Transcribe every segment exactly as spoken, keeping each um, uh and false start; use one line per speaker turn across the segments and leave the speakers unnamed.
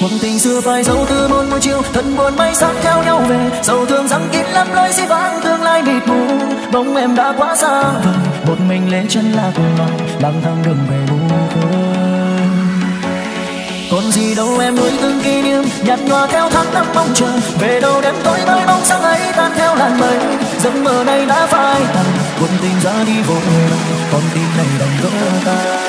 Cuộc tình xưa phai dấu từ một buổi chiều, thân buồn bay sắc theo nhau về. Sầu thương rằng kín lắm lối xi vắng, tương lai mịt mù. Bóng em đã quá xa vời, một mình lê chân là cùng loài, lang thang đường về bu khơi. Còn gì đâu em nuôi từng kỷ niệm, nhạt nhòa theo tháng năm mong chờ. Về đâu đêm tối mới bóng sáng ấy tan theo làn mây. Giấc mơ này đã phai tàn, cuộc tình ra đi vội vàng, con tim này đành vỡ tan.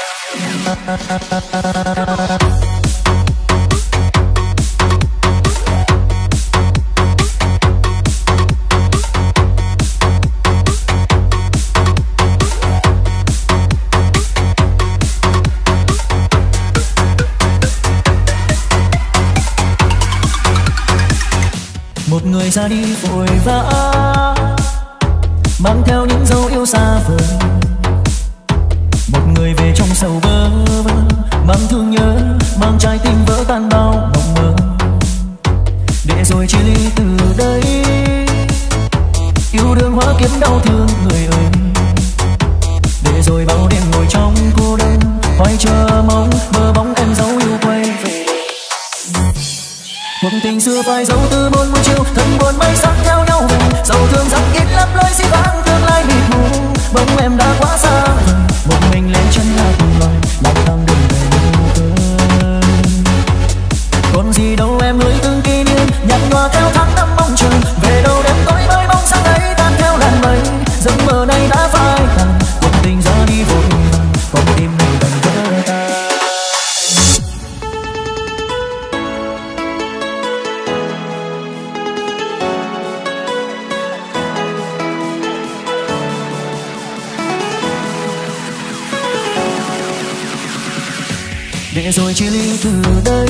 Một người ra đi vội vã, mang theo những dấu yêu xa vời. Một người về trong sầu bơ vơ, mang thương nhớ, mang trái tim vỡ tan bao mộng mơ. Để rồi chia ly từ đây, yêu đương hóa kiếp đau thương người ơi. Để rồi bao đêm ngồi trong cô đơn, hoài chờ mong mơ bóng em dấu yêu quay về. Cuộc tình xưa phai dấu từ một buổi chiều, thân buồn bay sắc theo nhau về. Sầu thương rằng kín lắm lối xi vắng, tương lai mịt mù. Bóng em đã quá xa vời, một mình lên chân là cùng loài, lang thang đường về bu khơi. Còn gì đâu em nuôi từng kỷ niệm, nhạt nhòa theo tháng năm mong chờ. Về đâu đêm tối mới bóng sáng ấy tan theo làn mây. Giấc mơ này đã phai tàn, cuộc tình ra đi vội vàng, con tim này đành vỡ tan. Để rồi chia ly từ đây,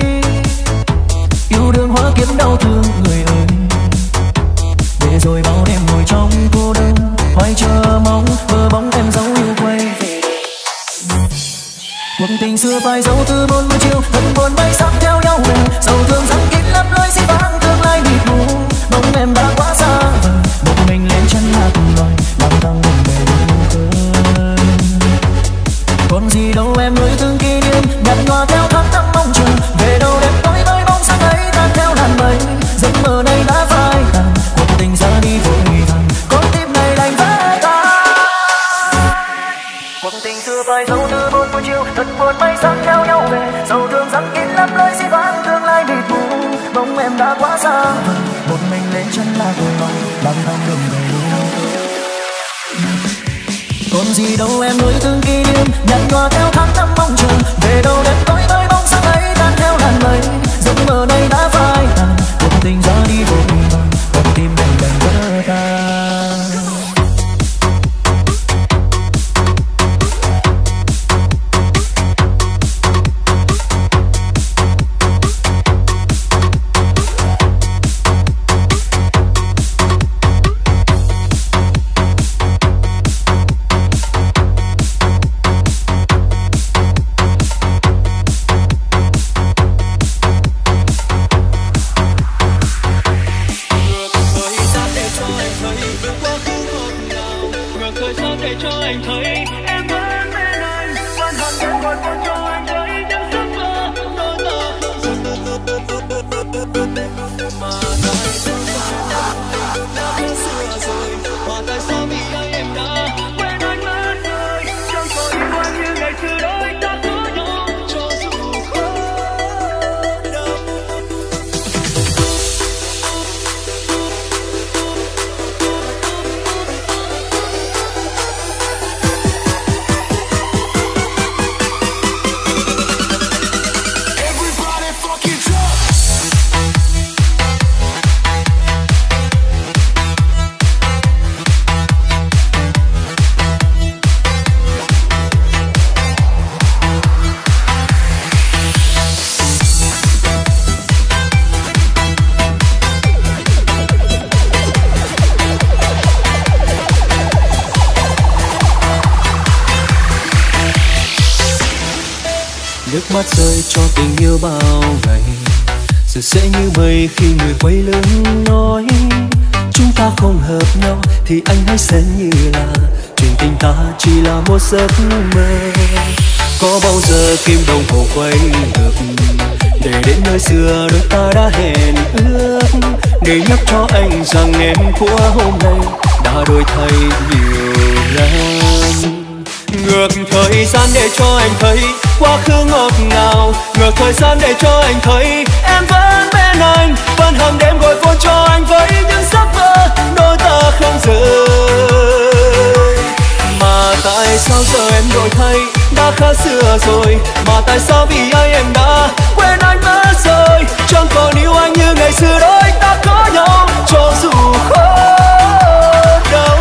yêu đương hóa kiếp đau thương người ơi. Để rồi bao đêm ngồi trong cô đơn, hoài chờ mong mơ bóng em dấu yêu quay về. Cuộc tình xưa phai dấu từ một buổi chiều, thân buồn bay sắc theo nhau về. Sầu thương rằng kín lắm lối xi vắng, tương lai mịt mù. Bóng em đã quá xa vời, một mình lên chân là cùng loài, lang thang đường về bu khơi. Còn gì đâu em nuôi từng kỷ niệm, nhạt nhòa theo tháng năm mong chờ. Về đâu đêm tối mới bóng sáng ấy tan theo làn mây. Giấc mơ này đã phai tàn, cuộc tình ra đi vội vàng, con tim này đành vỡ tan. Cuộc tình xưa phai dấu từ một buổi chiều, thật buồn bay sắc theo nhau về. Sầu thương rằng kín lắm lối xi vắng, tương lai mịt mù. Bóng em đã quá xa vời, một mình lên chân là cùng loài, lang thang đường về bu khơi. Còn gì đâu em nuôi từng kỷ niệm, nhạt nhòa theo tháng năm mong chờ. Về đâu đêm tối mới bóng sáng ấy tan theo làn mây. Giấc mơ này đã phai tàn, cuộc tình ra đi vội vàng, con tim này đành vỡ tan.
Nước mắt rơi cho tình yêu bao ngày, giờ sẽ như mây khi người quay lưng nói chúng ta không hợp nhau, thì anh hãy xem như là chuyện tình ta chỉ là một giấc mơ. Có bao giờ kim đồng hồ quay ngược để đến nơi xưa đôi ta đã hẹn ước, để nhắc cho anh rằng em của hôm nay đã đổi thay nhiều lần. Ngược thời gian để cho anh thấy quá khứ ngọt ngào, ngược thời gian để cho anh thấy em vẫn bên anh, vẫn hàng đêm gọi phone cho anh với những giấc mơ đôi ta không rời. Mà tại sao giờ em đổi thay đã khác xưa rồi, mà tại sao vì ai em đã quên anh mất rồi, chẳng còn yêu anh như ngày xưa đôi ta có nhau cho dù khó đau.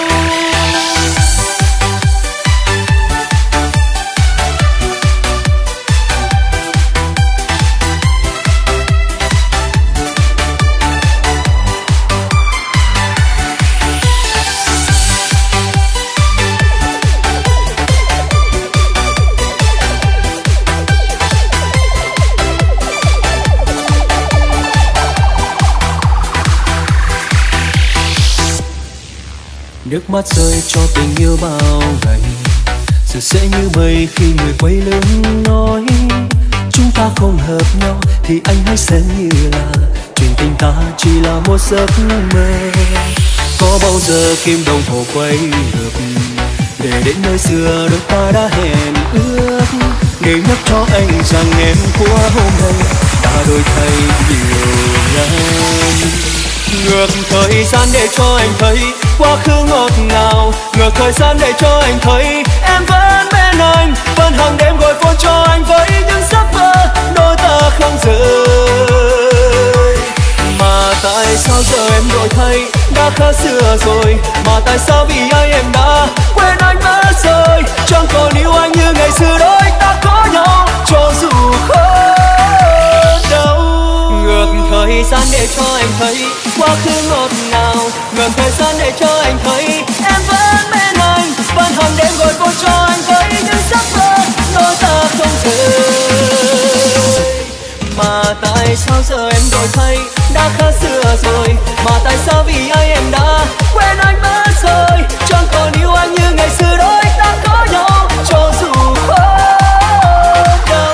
Nước mắt rơi cho tình yêu bao ngày, giờ sẽ như mây khi người quay lưng nói chúng ta không hợp nhau, thì anh hãy xem như là chuyện tình ta chỉ là một giấc mơ. Có bao giờ kim đồng hồ quay ngược để đến nơi xưa đôi ta đã hẹn ước, để nhắc cho anh rằng em của hôm nay đã đổi thay nhiều lần. Ngược thời gian để cho anh thấy quá khứ ngọt ngào, ngược thời gian để cho anh thấy em vẫn bên anh, vẫn hàng đêm gọi phone cho anh với những giấc mơ đôi ta không rời. Mà tại sao giờ em đổi thay đã khác xưa rồi, mà tại sao vì ai em đã quên anh mất rồi, chẳng còn yêu anh như ngày xưa đôi ta có nhau cho dù khó đau. Ngược thời gian để cho anh thấy quá khứ ngọt ngào, ngược thời gian để cho anh thấy em vẫn bên anh, vẫn hàng đêm gọi phone cho anh với những giấc mơ đôi ta không rời. Mà tại sao giờ em đổi thay đã khác xưa rồi, mà tại sao vì ai em đã quên anh mất rồi, chẳng còn yêu anh như ngày xưa đôi ta có nhau cho dù khó đau.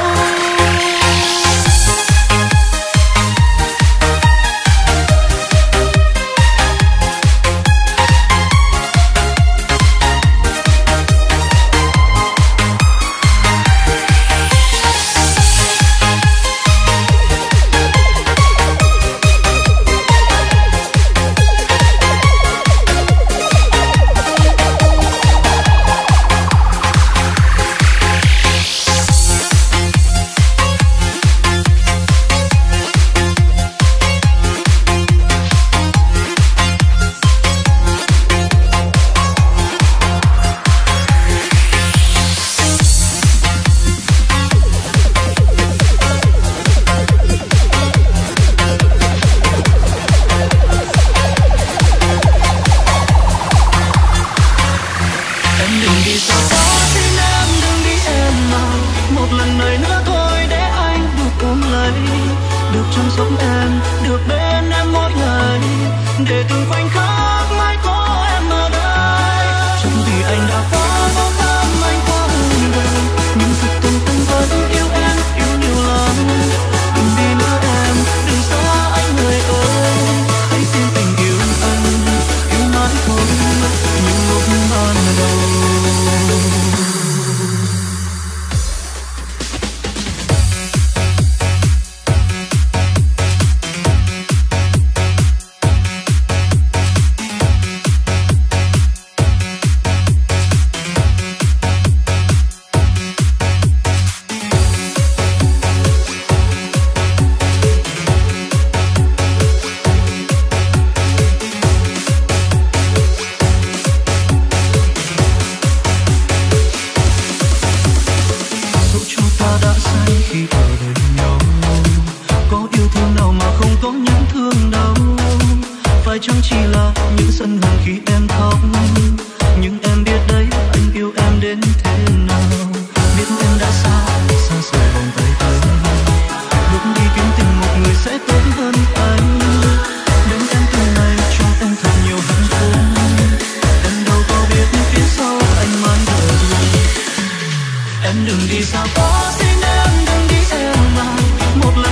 Em đừng đi xa quá, xin em đừng đi em à. Một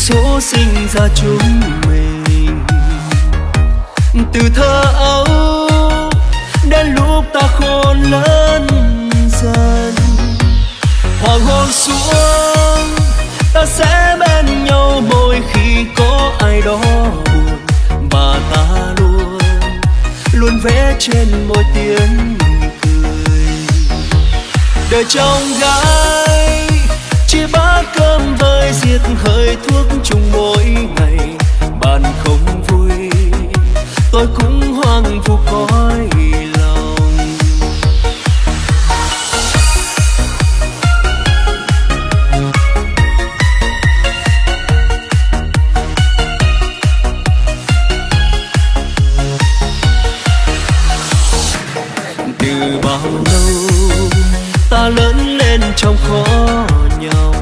số sinh ra chúng mình. Từ thơ ấu đến lúc ta khôn lớn dần, hoàng hôn xuống ta sẽ bên nhau mỗi khi có ai đó buồn, và ta luôn luôn vẽ trên môi tiếng cười. Đời chồng gái chỉ bát cơm vơi diệt hơi thuốc chung mỗi ngày, bạn không vui tôi cũng hoang vu cõi lòng. Từ bao lâu ta lớn lên trong khó nhọc,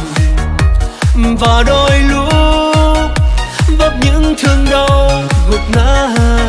và đôi lúc vấp những thương đau gục ngã.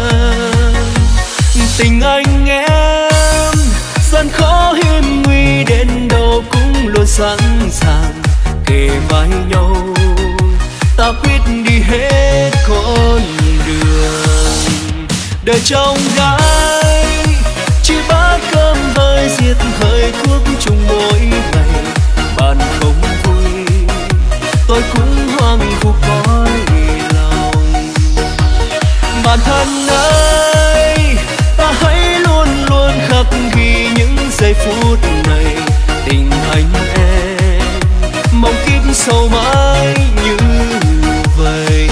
Tình anh em gian khó hiểm nguy đến đâu cũng luôn sẵn sàng kề vai nhau, ta quyết đi hết con đường. Đời chồng gái chỉ bát cơm vơi diệt hơi thuốc chung mỗi ngày, bạn không vui tôi cũng hoang vu cõi lòng. Bạn thân ơi, ta hãy luôn luôn khắc ghi những giây phút này, tình anh em mong kiếp sau mãi như vậy.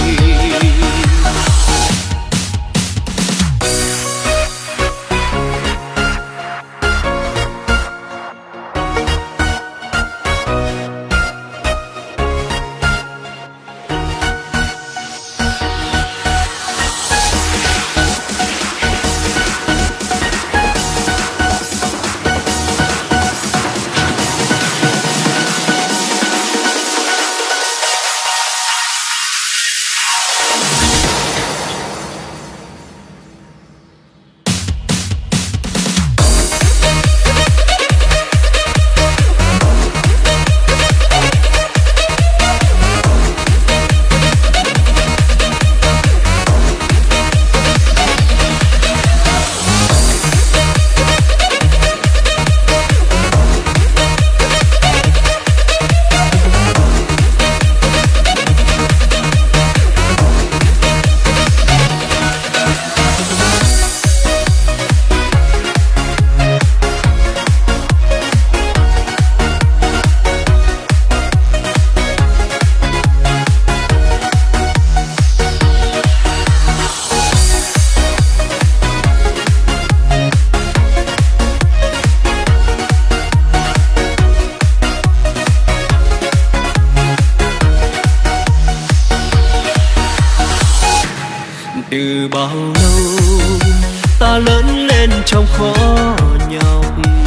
Từ bao lâu ta lớn lên trong khó nhọc,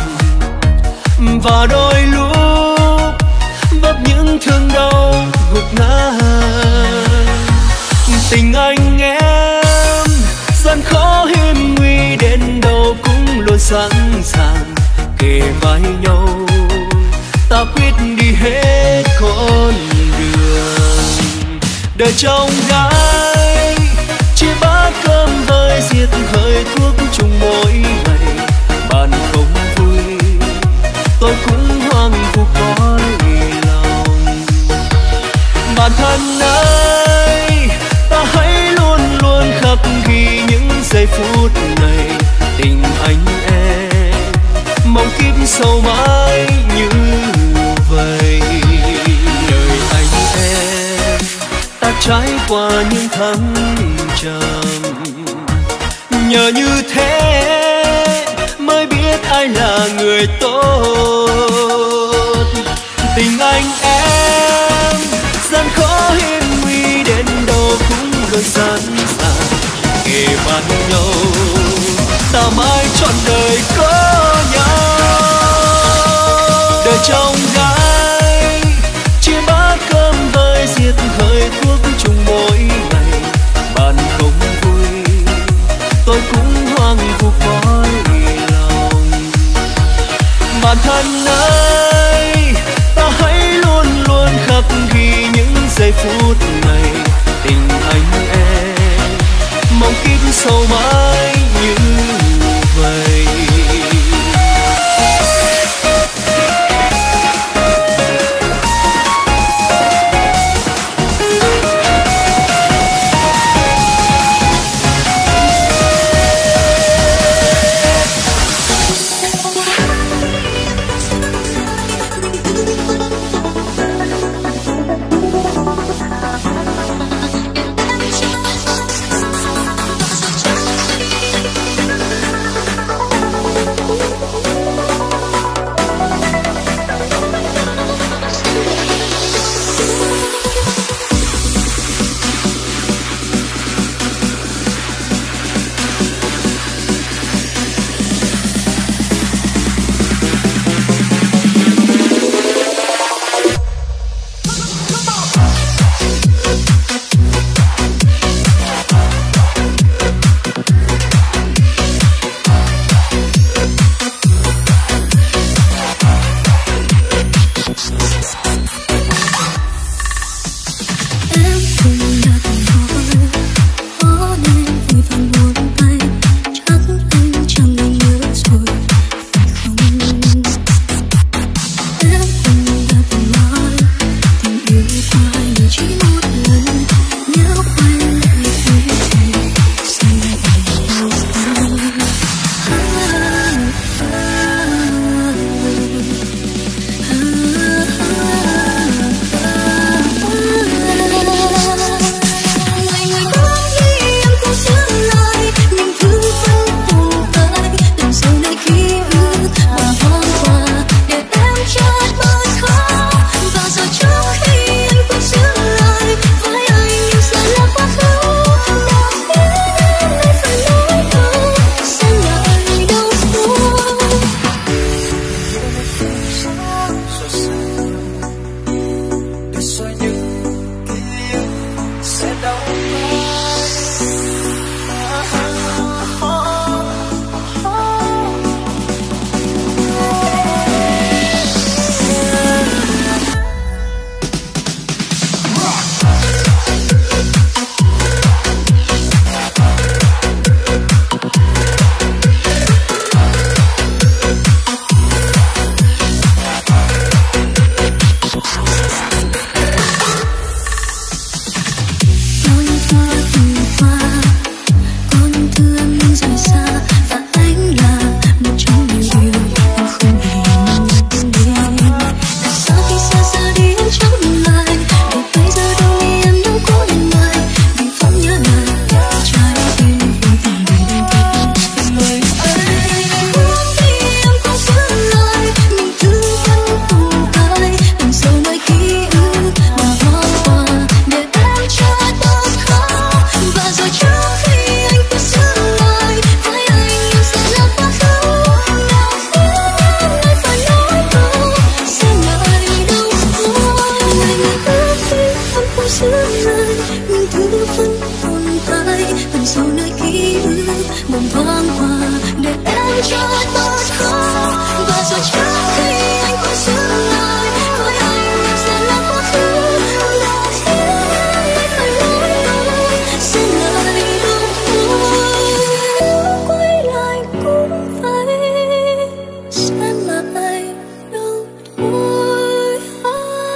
và đôi lúc vấp những thương đau gục ngã. Tình anh em gian khó hiểm nguy đến đâu cũng luôn sẵn sàng kề vai nhau, ta quyết đi hết con đường. Đời chồng gái chỉ bát cơm vơi diệt hơi thuốc chung mỗi ngày, bạn không vui tôi cũng hoang vu cõi lòng. Bạn thân ơi, ta hãy luôn luôn khắc ghi những giây phút này, tình anh em mong kiếp sau mãi như vậy. Đời anh em ta trải qua những tháng trầm, nhờ như thế mới biết ai là người tốt. Tình anh em gian khó hiểm nguy đến đâu cũng luôn sẵn sàng kề vai nhau, ta mãi trọn đời có nhau. Đời chồng gái chỉ bát cơm vơi diệt hơi thuốc chung mỗi ngày, bạn không vui tôi cũng hoang vu cõi lòng. Bạn thân ơi, ta hãy luôn luôn khắc ghi những giây phút
mộng thoáng qua để em cho tốt khó. Và rồi trước khi anh quay dừng lại với anh em sẽ là một thứ đã khiến anh phải lối tới xin lời đúng thôi. Quay lại cũng phải sẽ lại đâu thôi. À,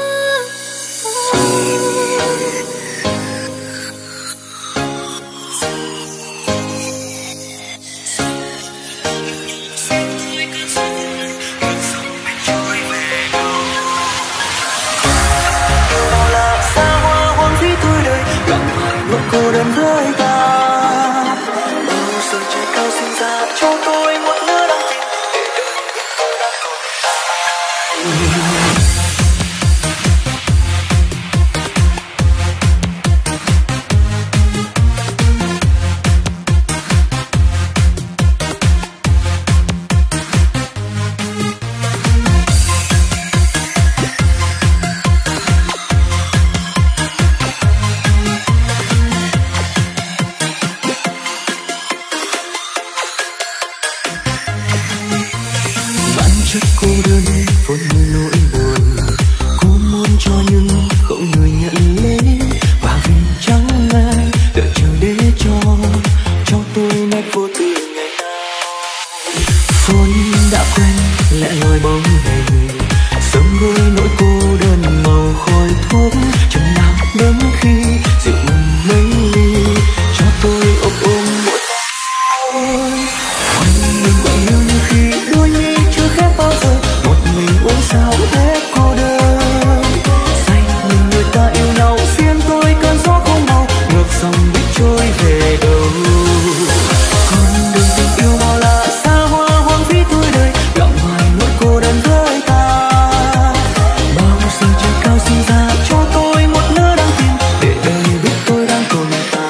cô đơn với ta bao giờ trời cao sinh ra cho tôi một nửa đắng tình để đời biết tôi đang tồn chất cô đơn vốn như nỗi buồn, cô muốn cho nhưng không người nhận lấy, và vì chẳng ai đợi chờ để cho cho tôi nét vô tư ngày nào. Phone đã quen lẽ loi bóng hình, sớm đôi nỗi cô đơn màu khói thuốc, chừng nào đến khi rượu mừng mấy ly cho tôi ôm ôm mỗi tôi. Quanh mình quạnh hiu như khi đôi mi chưa khép bao giờ, một mình uống sao hết cô đơn. Say nhìn người ta yêu nhau xiên tôi cơn gió không màu, ngược dòng biết trôi về đâu. Con đường tình yêu bao la xa hoa hoang phí tuổi đời, gặm hoài nỗi cô đơn với ta. Bao giờ trời cao sinh ra cho tôi một nửa đáng tin, để đời biết tôi đang tồn tại.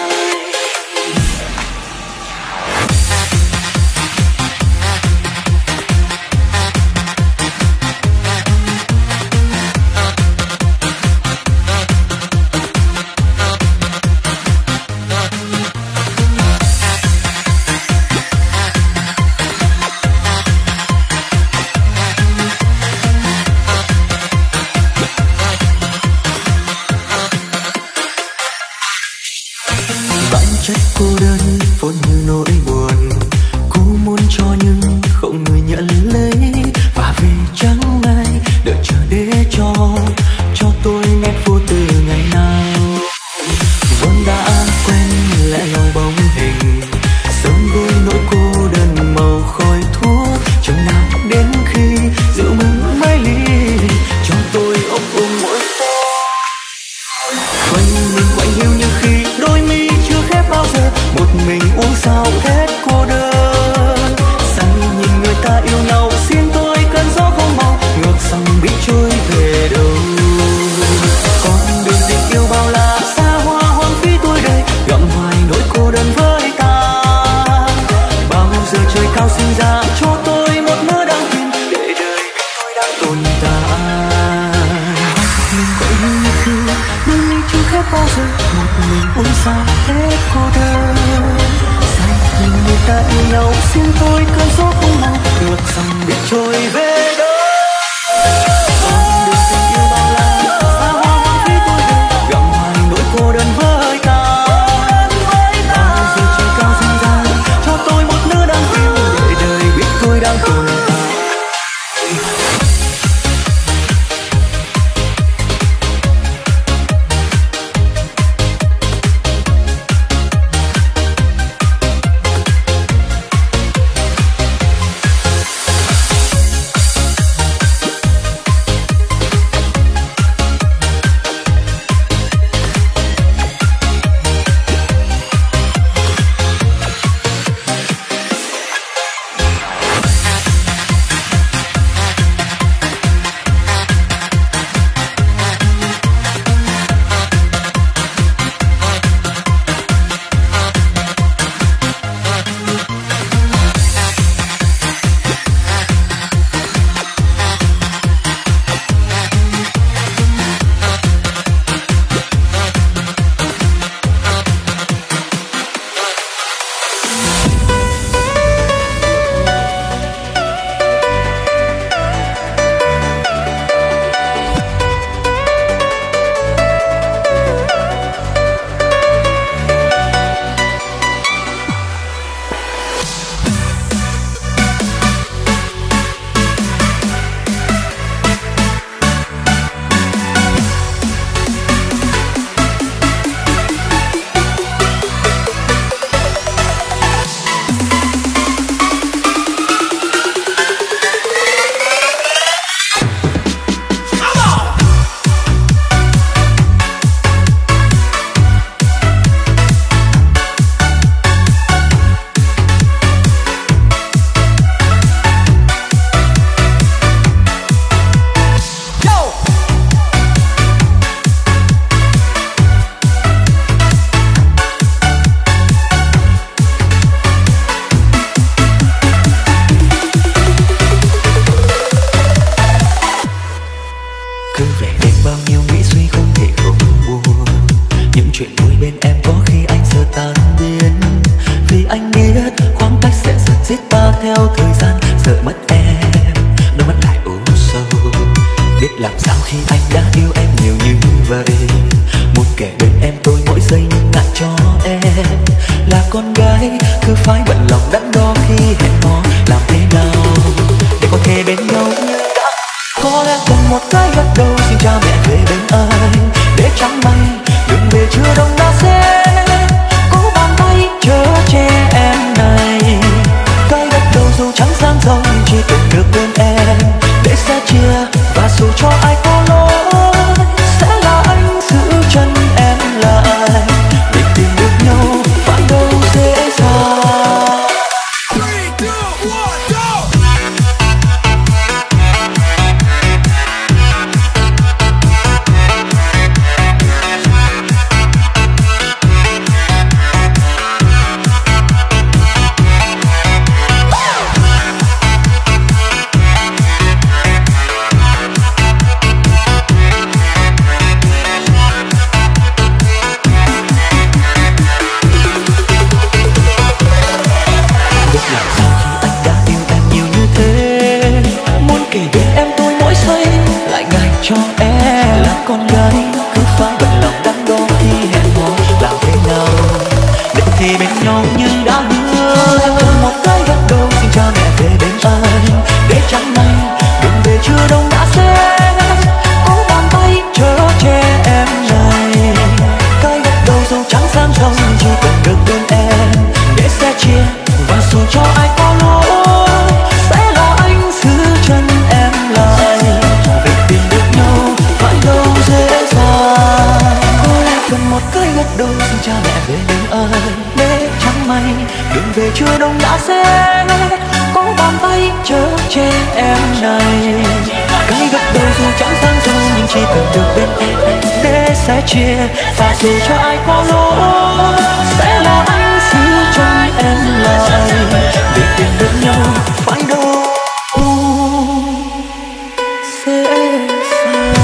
Bản chất cô đơn vốn như nỗi buồn, cô muốn cho nhưng không người nhận lấy, và vì chẳng ai đợi chờ để cho cho tôi nét vô tư ngày nào. Vốn đã quen lẽ loi bóng hình, sớm đôi nỗi cô đơn màu khói thuốc, chừng nào đến khi rượu mừng mấy ly cho tôi ôm ôm mỗi tôi. Quanh mình quạnh hiu như khi đôi mi chưa khép bao giờ, một mình uống sao hết cô đơn. Say nhìn người ta yêu nhau xiên tôi cơn gió không màu, ngược dòng biết trôi về đâu. Con đường tình yêu bao la xa hoa hoang phí tuổi đời, gặm hoài nỗi cô đơn với ta. Bao giờ trời cao sinh ra cho tôi một nửa đáng tin, để đời biết tôi đang tồn tại. Mình quạnh hiu như khi đôi mi chưa khép bao giờ, một mình uống sao hết cô đơn. Say nhìn người ta yêu nhau xiên tôi cơn gió không màu, ngược dòng biết trôi về đâu. Con đường tình yêu bao la xa hoa hoang phí tuổi đời, gặm hoài nỗi cô đơn với ta. Bao giờ trời cao sinh ra cho tôi một nửa đáng tin, để đời biết tôi đang tồn tại.
đắn đo khi hẹn hò. Làm thế nào để có thể bên nhau như đã? Có lẽ cần một cái gật đầu xin cha mẹ về bên anh, để chẳng may đừng về chưa đông đã sẽ cố bàn tay chở che em này. Cái gật đầu dù chẳng sang giàu chỉ cần được bên em, để sẽ chia và dù cho ai có lỗi sẽ là anh giữ chân em lại. Để tìm được nhau phải đâu dễ dàng. Cho em là con gái cứ phải bận lòng đắn đo khi hẹn hò. Làm thế nào để thì bên nhau như đã hứa? Cần một cái gật đầu xin cha mẹ về bên anh, để chẳng may đừng về chưa đông đã sẽ cố bàn tay chở che em này. Cái gật đầu dù chẳng sang giàu chỉ cần được bên em, để sẽ chia và dù cho ai có lỗi sẽ là anh giữ chân em lại. Một cái gật đầu xin cha mẹ về bên anh, để chẳng may đừng về chưa đông đã sẽ có bàn tay chở che em này. Cái gật đầu dù chẳng sang giàu nhưng chỉ cần được bên em, để sẽ chia và dù cho ai có lỗi sẽ là anh giữ chân em lại. Để tìm được nhau phải đâu dễ dàng.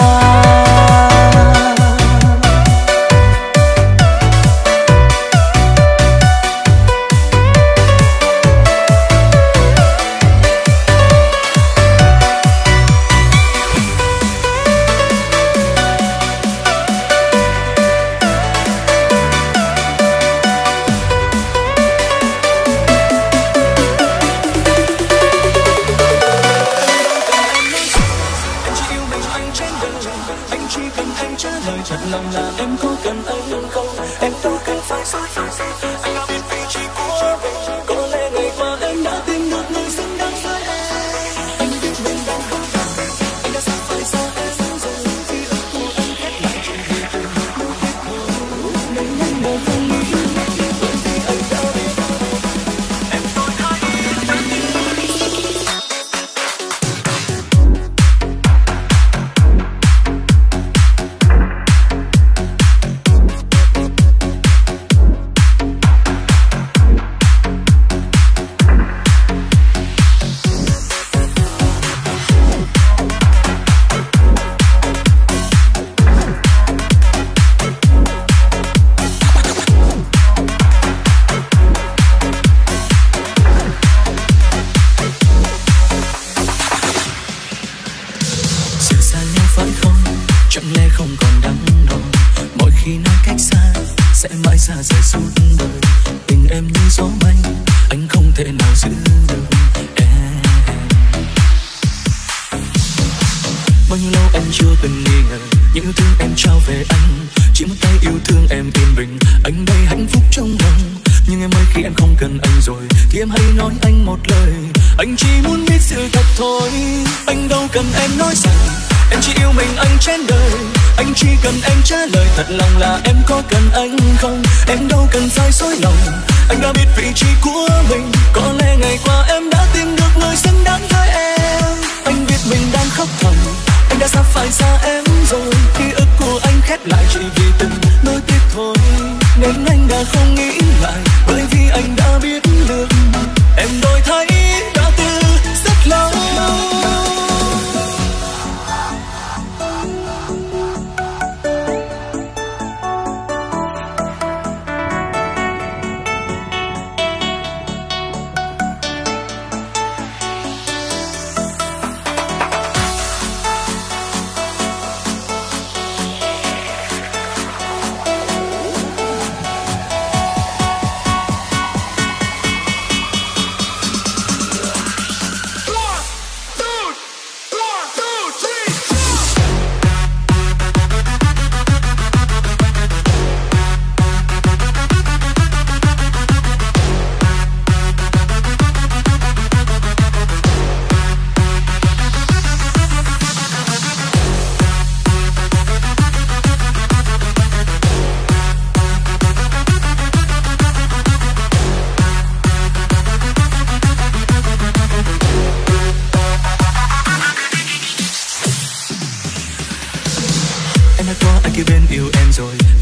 Thật lòng là em có cần anh không? Em đâu cần phải dối lòng. Anh đã biết vị trí của mình. Có lẽ ngày qua em đã tìm được người xứng đáng với em. Anh biết mình đang khóc thầm. Anh đã sắp phải xa em rồi. Ký ức của anh khép lại chỉ vì từng nỗi tiếc thôi. Nên anh đã không nghĩ lại, bởi vì anh đã biết được em đổi thay đã từ rất lâu.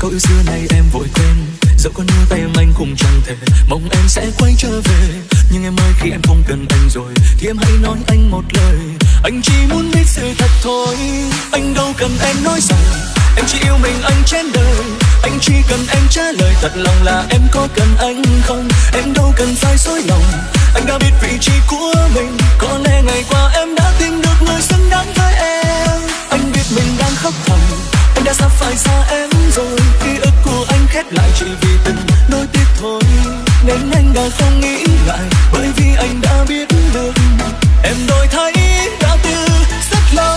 nỗi xưa này em vội quên, dẫu có níu tay em anh cũng chẳng thể mong em sẽ quay trở về. Nhưng em ơi, khi em không cần anh rồi thì em hãy nói anh một lời, anh chỉ muốn biết sự thật thôi. Anh đâu cần em nói rằng em chỉ yêu mình anh trên đời, anh chỉ cần em trả lời thật lòng là em có cần anh không. Em đâu cần phải dối lòng, anh đã biết vị trí của mình. Có lẽ ngày qua em đã tìm được người xứng đáng với em. Anh biết mình đang khóc thầm, anh đã sắp phải xa em rồi. Ký ức của anh khép lại chỉ vì từng nỗi tiếc thôi, nên anh đã không nghĩ lại, bởi vì anh đã biết được em đổi thay đã từ rất lâu.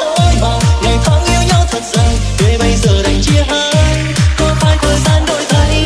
Rồi bây giờ đành chia hai, có phải thời gian đổi thay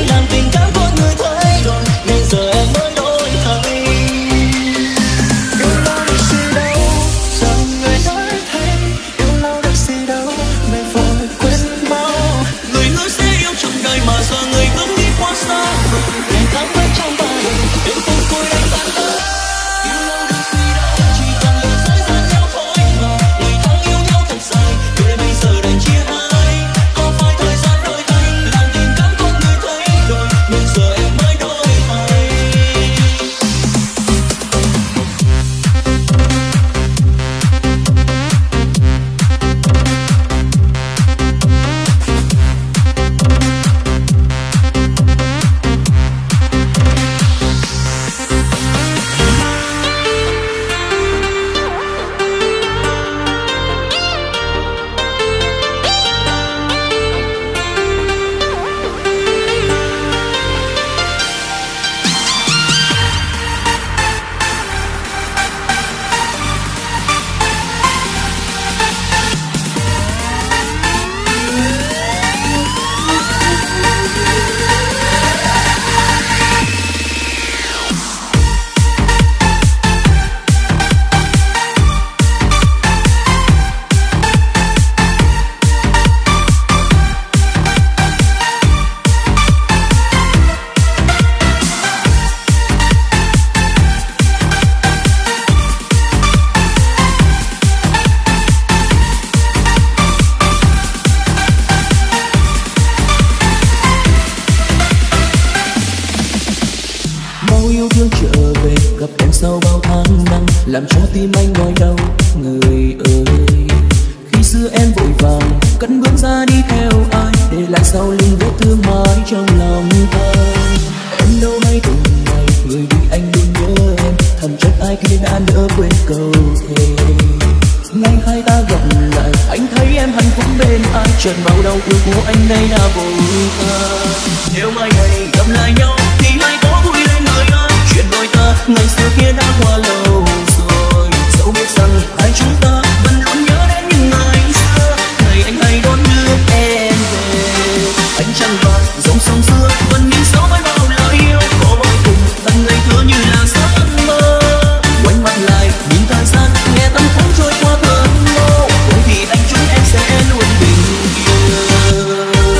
làm cho tim anh đòi đau. Người ơi, khi xưa em vội vàng cất bước ra đi theo ai, để lại sau lưng vết thương mãi trong lòng ta. Em đâu hay từng ngày người đi anh luôn nhớ em, thầm trách ai kia đã nỡ quên câu thề. Ngày hai ta gặp lại anh thấy em hạnh phúc bên ai, chợt bao đau thương của anh đây đã vội tan. Nếu mai này gặp lại nhau thì hãy có vui lên người ơi, chuyện đôi ta ngày xưa kia đã qua lâu rồi. Dẫu biết rằng hai chúng ta vẫn luôn nhớ đến những ngày xưa, ngày anh hay đón đưa em về. Ánh trăng vàng dòng sông xưa vẫn in dấu với bao lời yêu, có bao cùng tận ngây thơ như là giấc mơ. Quay mặt lại nhìn thời gian nghe tâm tháng trôi qua cơn mơ, rồi thì anh chúc em sẽ luôn bình yên.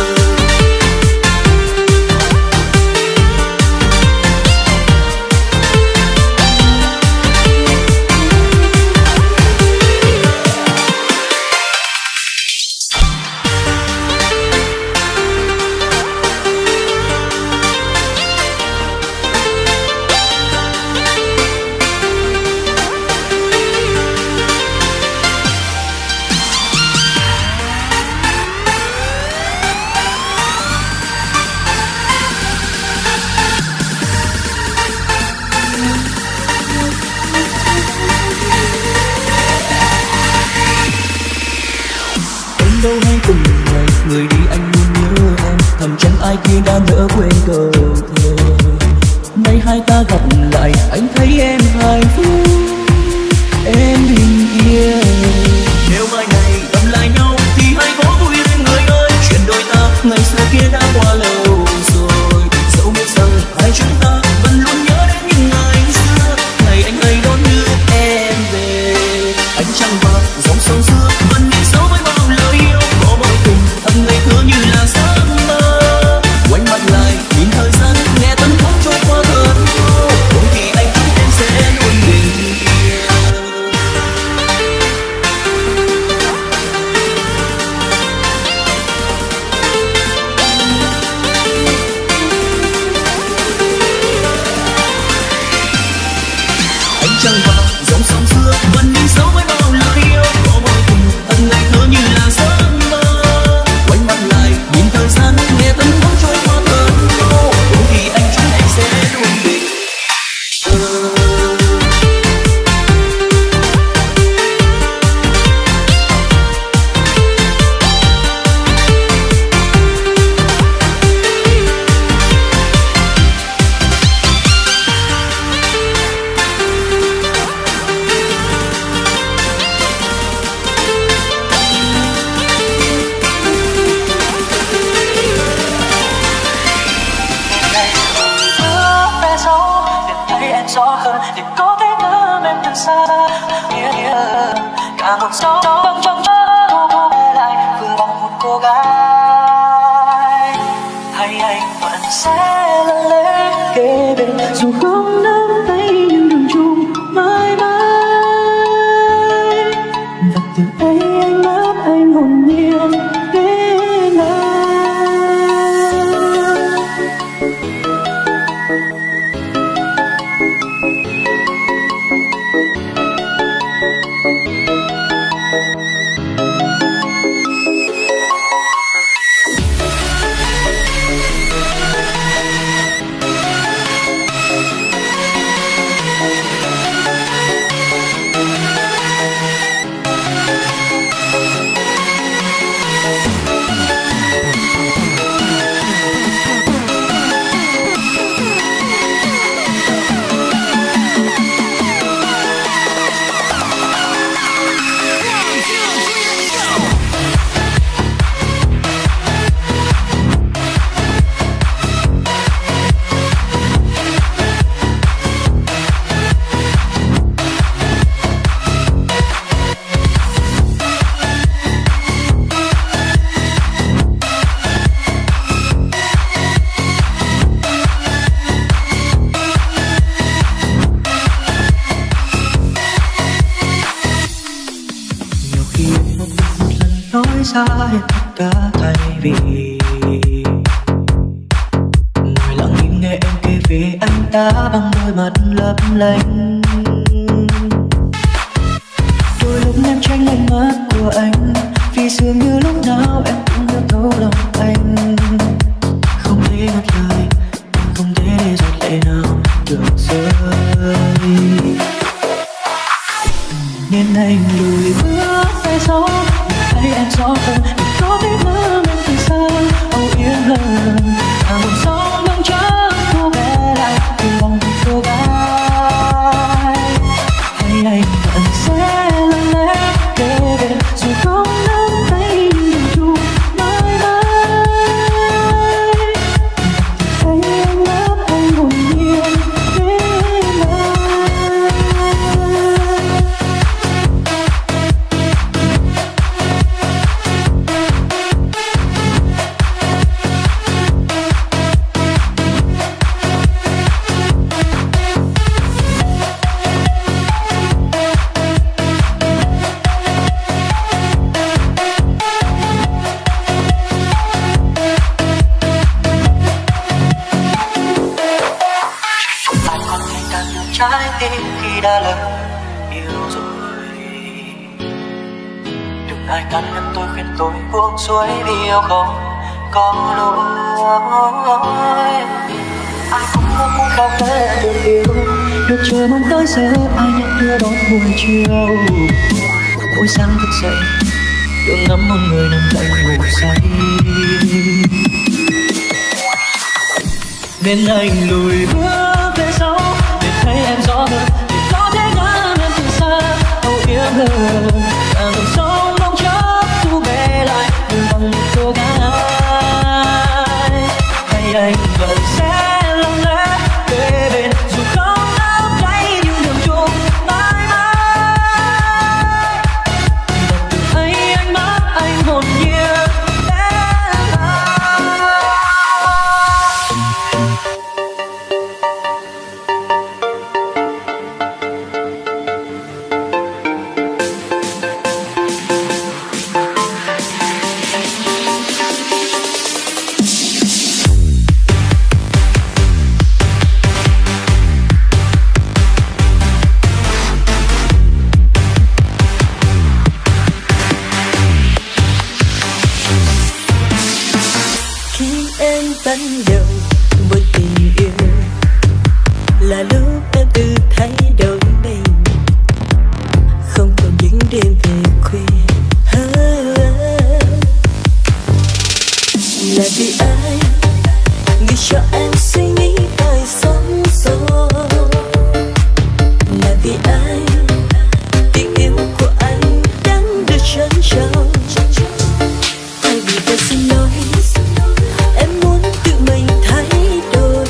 Đâu hay cùng ngày người đi anh luôn nhớ em, thầm chẳng ai kia đã nỡ quên câu thề. Nay hai ta gặp lại anh thấy em hạnh phúc, em bình yên. Nếu mai này gặp lại nhau thì hãy có vui lên người ơi, chuyện đôi ta ngày xưa kia đã qua lâu rồi. Dẫu biết rằng hai chúng ta vẫn luôn nhớ đến những ngày xưa, ngày anh hay đón đưa em về. Ánh trăng vàng dòng sông xưa vẫn in dấu với bao lời yêu, có bao cùng thật ngây thơ như là giấc mơ. Quay mặt lại nhìn thời gian nghe tâm tháng trôi qua cơn mơ, rồi thì anh chúc em sẽ luôn bình yên. Ánh trăng vàng dòng sông xưa vẫn in dấu với bao lời yêu, có bao cùng thật ngây thơ như là giấc mơ. Quay mặt lại nhìn thời gian nghe tâm tháng trôi qua cơn mơ, rồi thì anh chúc em sẽ luôn bình yên.
Về sau để thấy em rõ hơn, để có thể ngắm em từ xa. Yeah, yeah. Cả một gió băng trong gió lại vừa bằng một cô gái, hay anh vẫn sẽ lần lên kề bên, dù không nắm tay nhưng đường chung mãi mãi. Và từ đây anh mắt anh hồn nhiên đến anh.
xa hết tất cả thay vì ngồi lặng im nghe em kể về anh ta bằng đôi mắt lấp lánh. tránh ánh mắt của anh, vì dường như lúc nào em cũng được thấu lòng anh. Không thể ngắt lời, không thể để giọt lệ nào được rơi, nên anh lùi bước về sau, thấy em rõ hơn để có thể mơ em từ xa. Âu yếm hơn cả một sóng băng trắng thu bé lại từ lòng một cô gái. Hay anh vẫn sẽ lặng lẽ kề bên dù không nắm tay nhưng chung mãi mãi. Thấy em ấp anh hồn nhiên đến mai.
Trái tim khi đã lỡ yêu rồi, đừng ai can ngăn tôi, khuyên tôi buông xuôi vì yêu không có lỗi. Ai cũng không muốn cà phê được yêu,
được chờ mong tới giờ ai nhận đưa đón buổi chiều. Mỗi sáng thức dậy được ngắm một người nằm cạnh ngủ say, nên anh lùi bước về sau để thấy em rõ hơn, để có thể ngắm em từ xa. Âu yếm hơn cả một sóng bóng chốc thu bé lại từ lòng một cô gái. Hay anh vẫn sẽ lặng lẽ kề bên dù không nắm tay nhưng đường chung mãi mãi. Và từ thấy ánh mắt anh hồn nhiên đến mai.
Khi em ban đầu với tình yêu là lúc em tự thay đổi mình, không còn những đêm về khuya. Là vì ai nghĩ cho em suy nghĩ phải sống sâu, là vì ai tình yêu của anh đang được trân trọng. Thay vì phải xin lỗi em muốn tự mình thay đổi,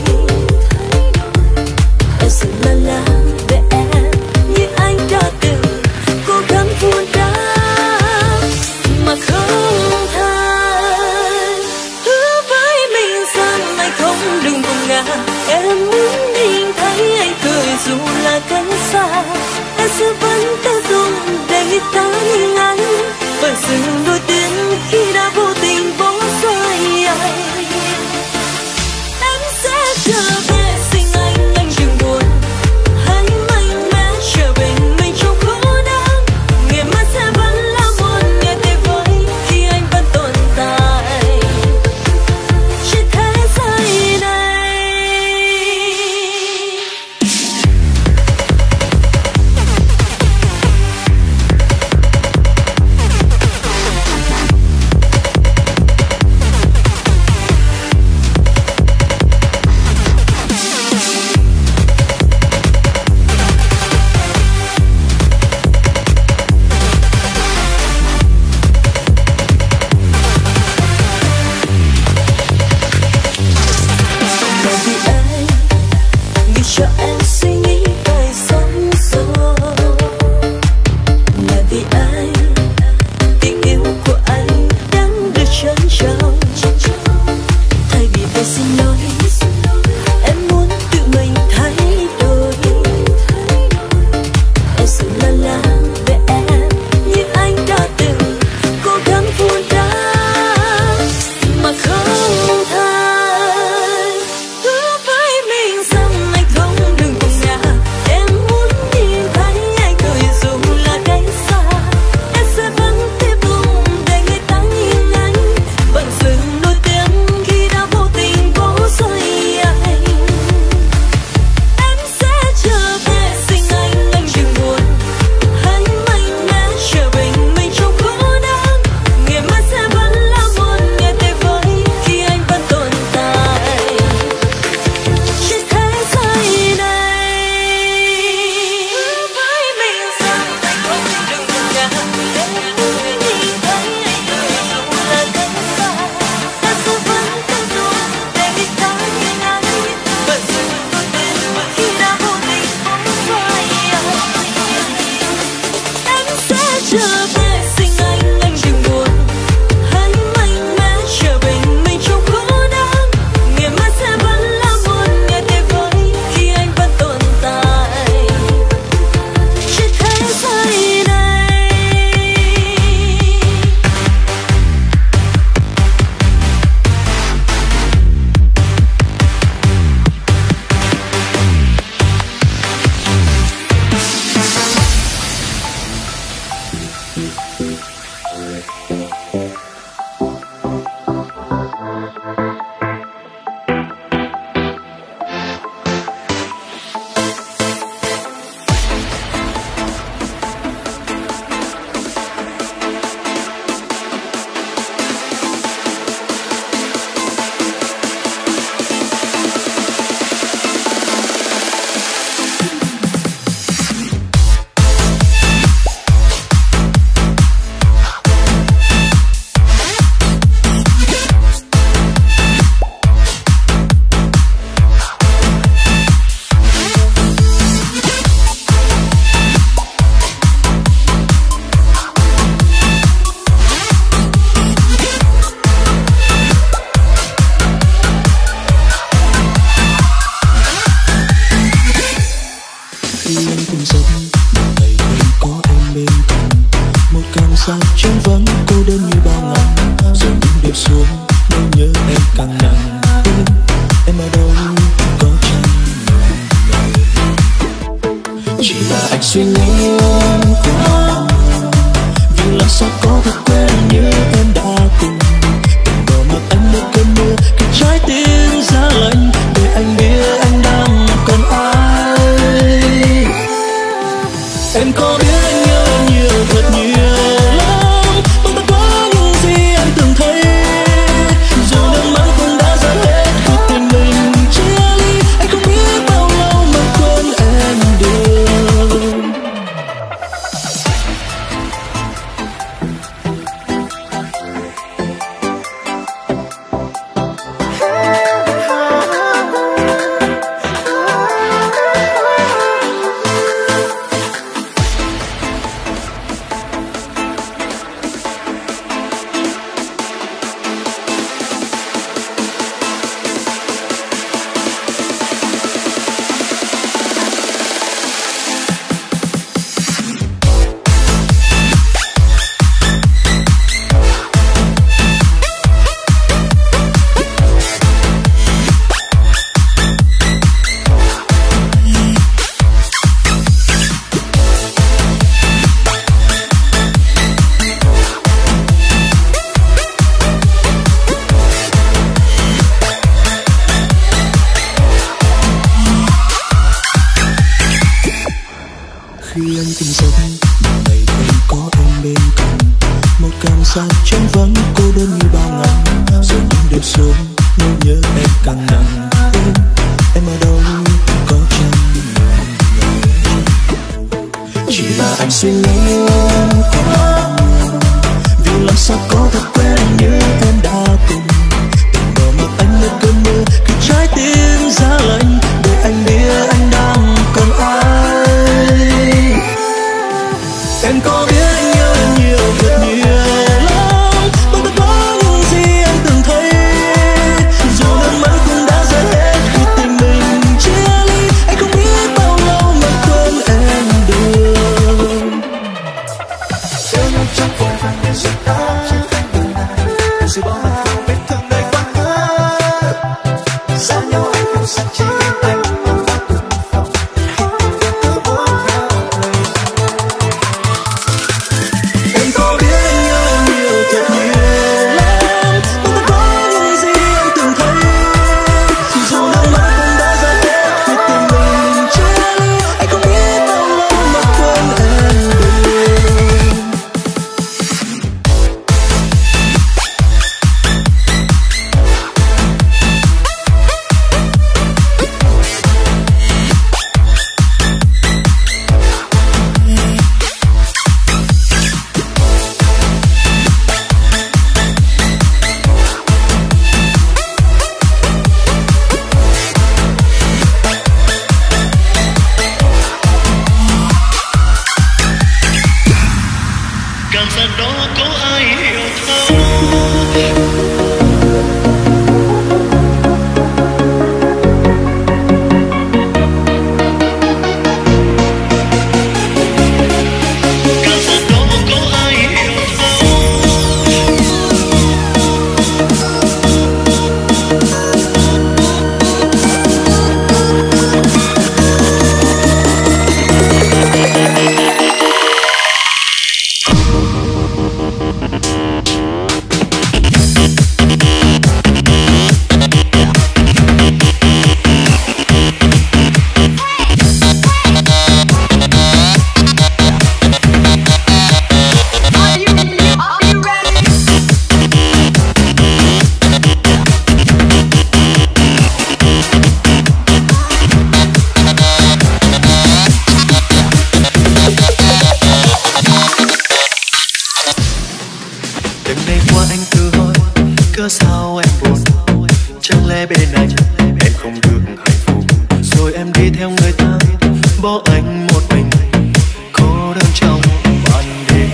em sự lo lắng về em như anh đã từng cố gắng vun đắp mà không thay. Hứa với mình rằng anh không đừng vùng ngã, em muốn nhìn thấy anh cười dù là cách xa. Em sẽ vẫn tiếp tục để ta nhìn anh bởi sự nổi tiếng khi đã vô tình bỏ rơi anh. Em sẽ trở về xin anh, anh đừng buồn, hãy mạnh mẽ trở về mình trong khổ đau. Ngày mai sẽ vẫn là một ngày tuyệt vời khi anh vẫn tồn tại trên thế giới này. Là vì ai nghĩ cho em suy nghĩ phải sống sâu, là vì ai tình yêu của anh đang được trân trọng. Thay vì phải xin lỗi em muốn tự mình thay đổi, em sự lo lắng về em như anh đã từng cố gắng vun đắp mà không thay. Hứa với mình rằng anh không đừng vùng ngã, em muốn nhìn thấy anh cười dù là cách xa.
em ở đâu có chăng chỉ là anh suy nghĩ quá, vì làm sao có thể quên như em đã từng từng bỏ mặc anh một cơn mưa, cái trái tim giá lạnh để anh biết anh đang còn ai. Em có biết anh nhớ em nhiều thật nhiều lắm, bằng tất cả những gì anh từng thấy, dù nước mắt cũng đã rơi hết cuộc tình mình chia ly, anh không biết bao lâu mà quên em được. Khi anh tỉnh giấc ngày không có em bên cạnh, một cảm giác trống vắng cô đơn như bao ngày, rồi những đêm xuống nỗi nhớ em càng nặng. Em, em ở đâu có chăng chỉ là anh suy nghĩ quá, vì làm sao có thể quên như em đã từng từng bỏ mặc anh một cơn mưa, cái trái tim giá lạnh để anh biết anh đang còn ai. Em có biết anh nhớ em nhiều thật nhiều lắm, bằng tất cả những gì anh từng thấy, dù nước mắt cũng đã rơi hết khi tình mình chia ly, anh không biết bao lâu mà quên em được. Yêu nhau chẳng vội vàng để giết ta, rồi bỏ mặc vào vết thương nơi quá khứ, xa nhau anh không sao chỉ vì anh.
Cảm giác đó có ai hiểu thấu. Cảm giác đó có ai hiểu thấu.
Cớ sao em buồn, chẳng lẽ bên anh em không được hạnh phúc, rồi em đi theo người ta bỏ anh một mình cô đơn trong ban đêm.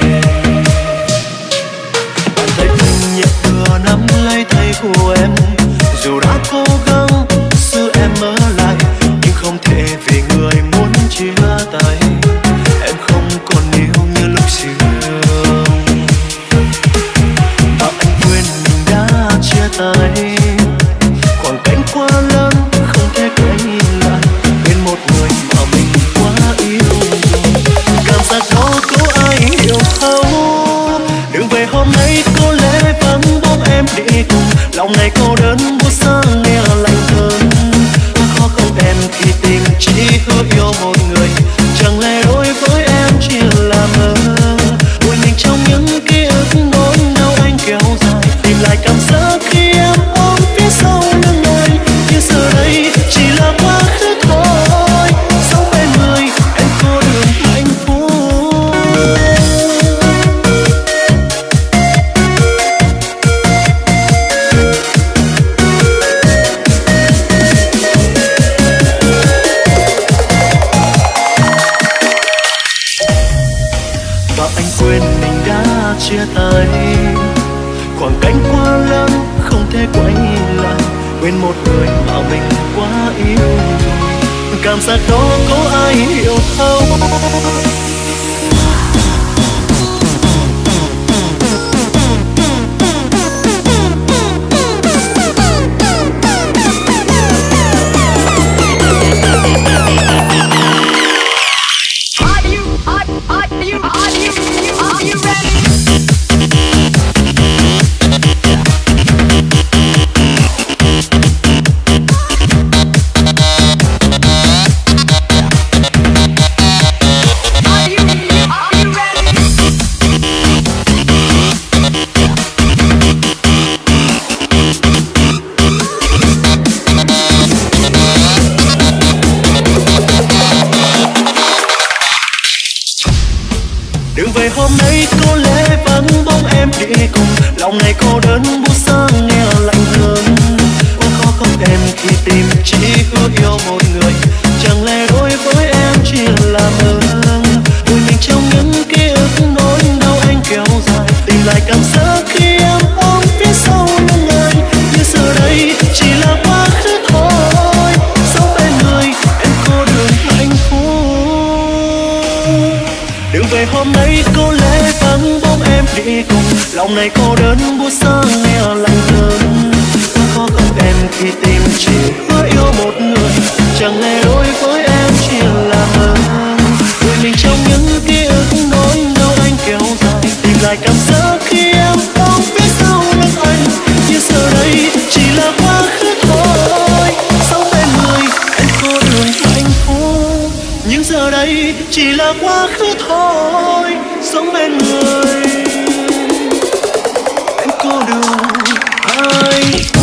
Bàn tay anh nhẹ vừa nắm lấy tay của em, dù đã cố gắng giữ em ở lại nhưng không thể vì người muốn chia tay. Em không còn yêu như lúc xưa, và anh quên mình đã chia tay. Khoảng cách quá
chia tay. Khoảng cách quá lớn không thể quay lại, quên một người mà mình quá yêu. Cảm giác đó có ai hiểu không? Hôm nay có lẽ vắng bóng em đi cùng, lòng này cô đơn buốt sáng nghe lạnh hơn. Quá khó khóc em khi tìm chỉ ước yêu một người, chẳng lẽ đối với em chỉ là mơ. Vui mình trong những ký ức nỗi đau anh kéo dài, tìm lại cảm giác khi em ôm phía sau lưng anh. Nhưng giờ đây chỉ là quá khứ thôi, sống bên người em cô đơn hạnh phúc. Đường về hôm nay có lẽ vắng bóng em đi cùng, lòng này cô đơn buốt sáng nghe lạnh hơn. Quá khó khóc em khi tìm chỉ ước yêu một người, chẳng lẽ đối với em chỉ là mơ. Vui mình trong những ký ức nỗi đau anh kéo dài, tìm lại cảm giác khi em ôm phía sau lưng anh. Nhưng giờ đây chỉ là quá khứ thôi, sống bên người em cô đơn hạnh phúc. Nhưng giờ đây chỉ là quá khứ thôi, sống bên người em cô đơn hạnh phúc.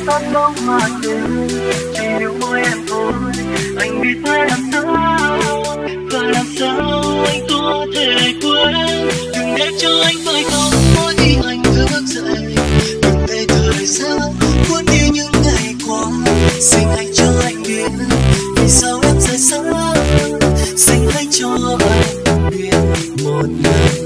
tan bóng màn đêm, chỉ yêu mỗi em thôi. Anh biết phải làm sao, và làm sao anh có thể quên. Đừng để cho anh phải khóc mỗi khi anh thức dậy. Đừng để thời gian cuốn đi những ngày qua. Xin hãy cho anh biết vì sao em rời xa. Xin hãy cho anh biết một lần.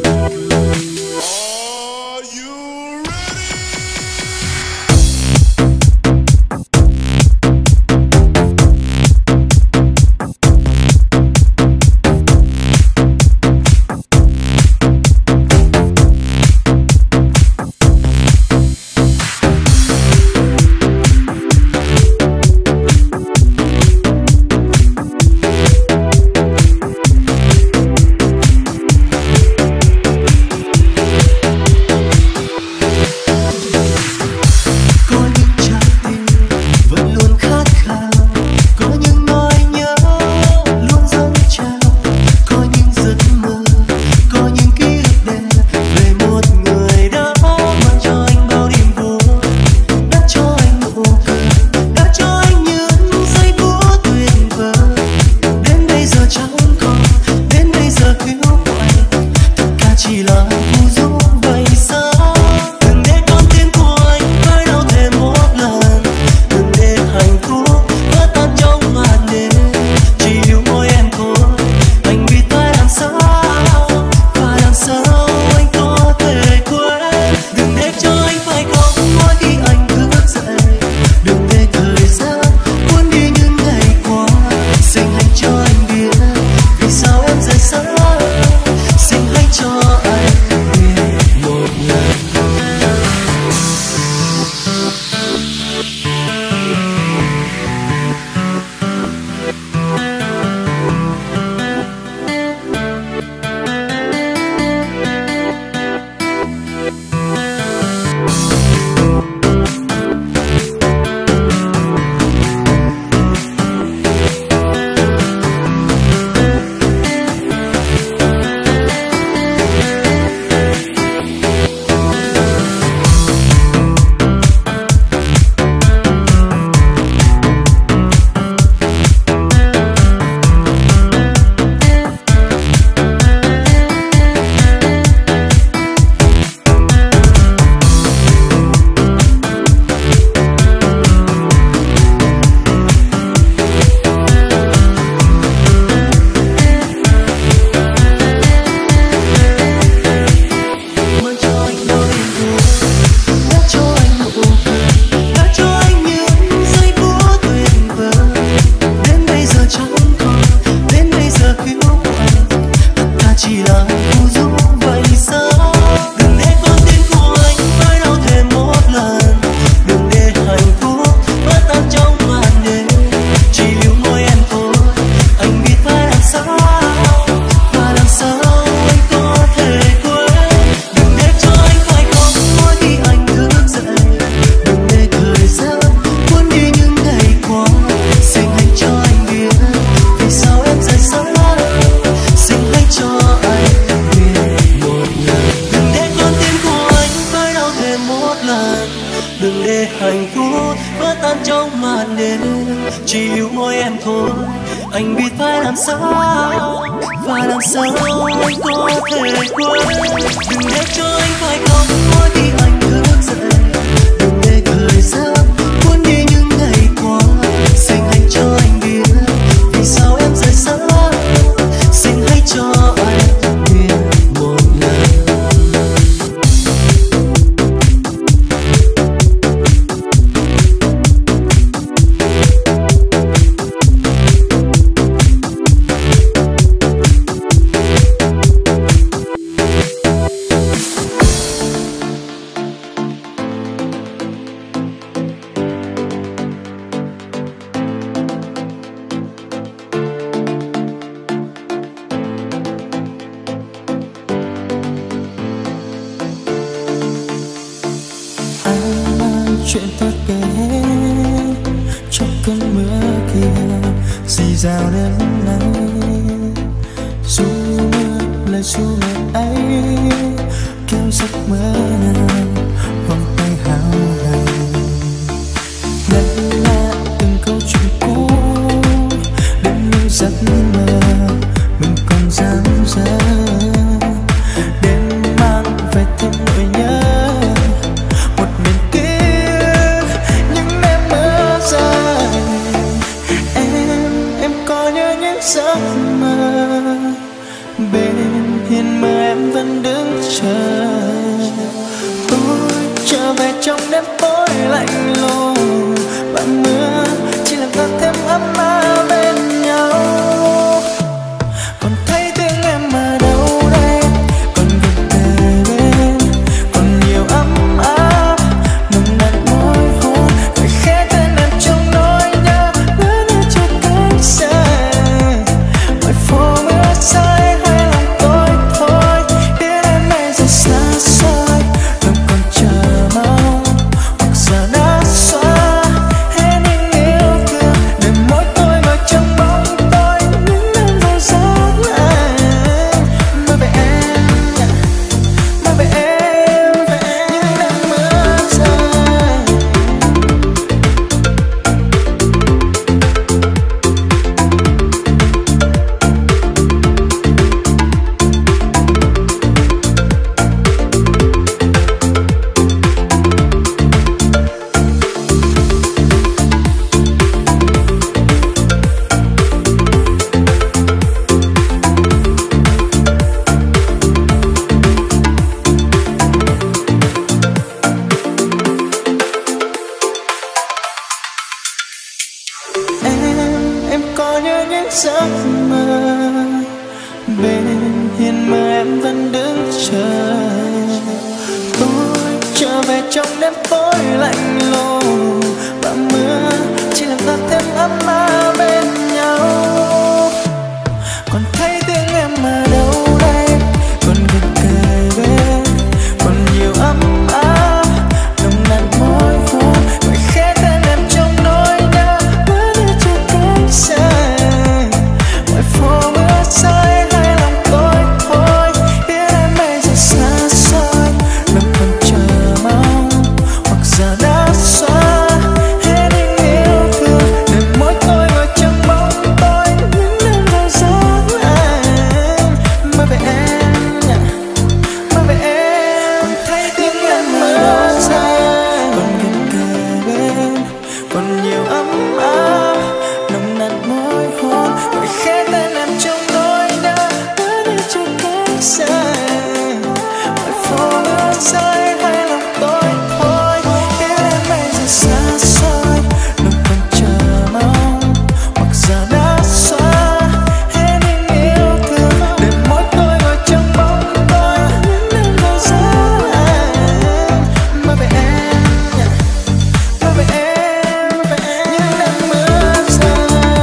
chuyện thật kể trong cơn mưa kia rì rào đêm nay. Dù mưa lại dù mưa ấy kéo giấc mơ nào vòng tay hao gầy. những giấc mơ. Bên hiên mơ em vẫn đứng chờ tôi trở về trong đêm tối lạnh lùng, và mưa chỉ làm ta thêm ấm áp bên nhau. Còn thấy tiếng em ở đâu đây, còn gần kề bên, còn nhiều ấm áp nồng nàn môi hôn, gọi khẽ tên em trong nỗi nhớ vẫn như chưa cách xa. Ngoài phố mưa rơi hay lòng tôi thôi, biết em bây giờ xa xôi, lòng còn chờ mong hoặc giờ đã xóa hết những yêu thương, để mỗi tôi ngồi trong bóng tôi những đêm vào gió lạnh. Mơ về em, mơ về em, còn thấy tiếng em mưa rơi, còn gần kề bên, còn nhiều ấm áp nồng nàn môi hôn, gọi khẽ tên em trong nỗi nhớ vẫn như chưa cách xa. Ngoài phố mưa rơi hay lòng tôi thôi, biết em bây giờ xa xôi, lòng còn chờ mong hoặc giờ đã xóa hết những yêu thương, để mỗi tôi ngồi trong bóng tôi những đêm vào gió lạnh. Mơ về em, mơ về em, mơ về em, những đêm mưa rơi.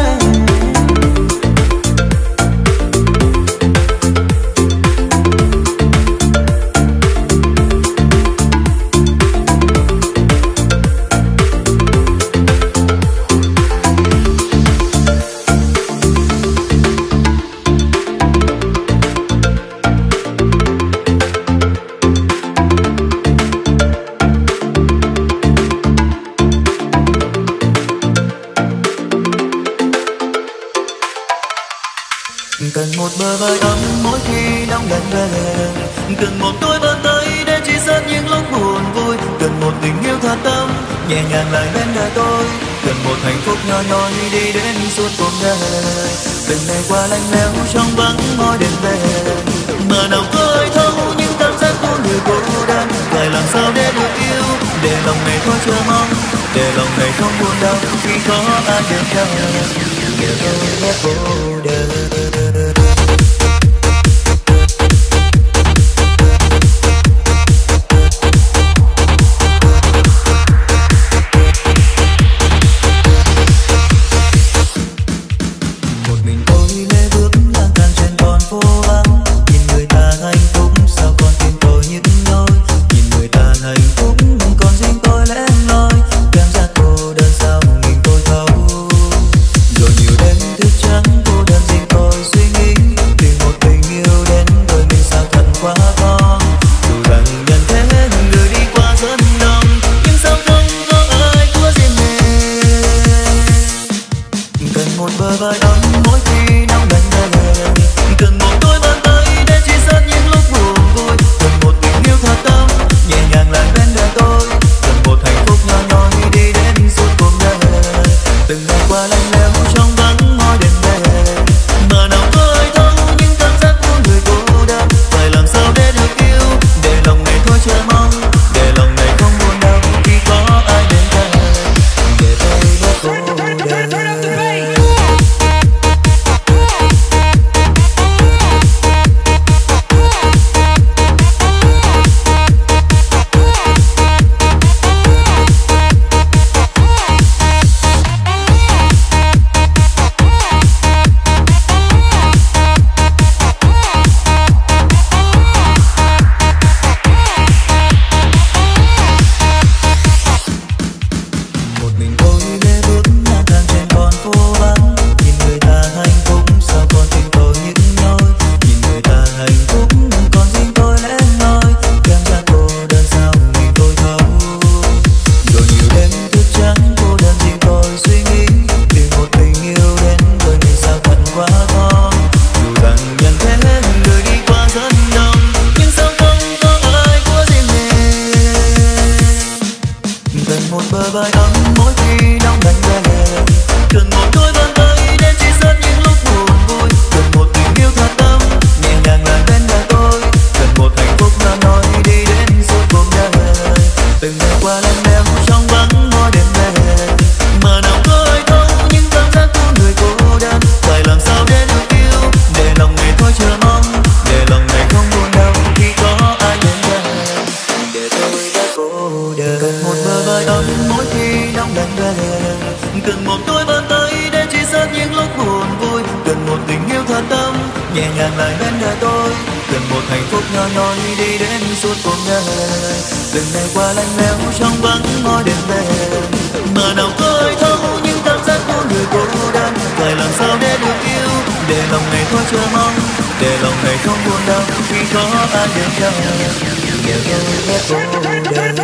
Cần một bờ vai ấm mỗi khi nóng lạnh về, cần một đôi bàn tay để chỉ dắt những lúc buồn vui, cần một tình yêu thật tâm nhẹ nhàng lại bên đời tôi, cần một hạnh phúc nhỏ nhoi đi đến suốt cuộc đời. Từng ngày qua lạnh lẽo trong vắng mỗi đêm về, mà nào có ai thấu những cảm giác của người cô đơn, phải làm sao để được yêu, để lòng này thôi chờ mong, để lòng này không buồn đau khi có ai bên nhau, để tôi biết vô đời. mỗi khi nóng đành về. Cần một đôi bàn tay để chia sẻ những lúc buồn vui, cần một tình yêu thật tâm nhẹ nhàng lại bên đời tôi, cần một hạnh phúc nhỏ nhoi đi đến suốt cuộc đời. Từng ngày qua lạnh lẽo trong vắng ngôi đêm về, mà nào có ai thấu những cảm giác của người cô đơn. Phải làm sao để được yêu, để lòng này thôi chờ mong, để lòng này không buồn đau khi có ai bên nhau. Nghèo tôi ghét cô đơn.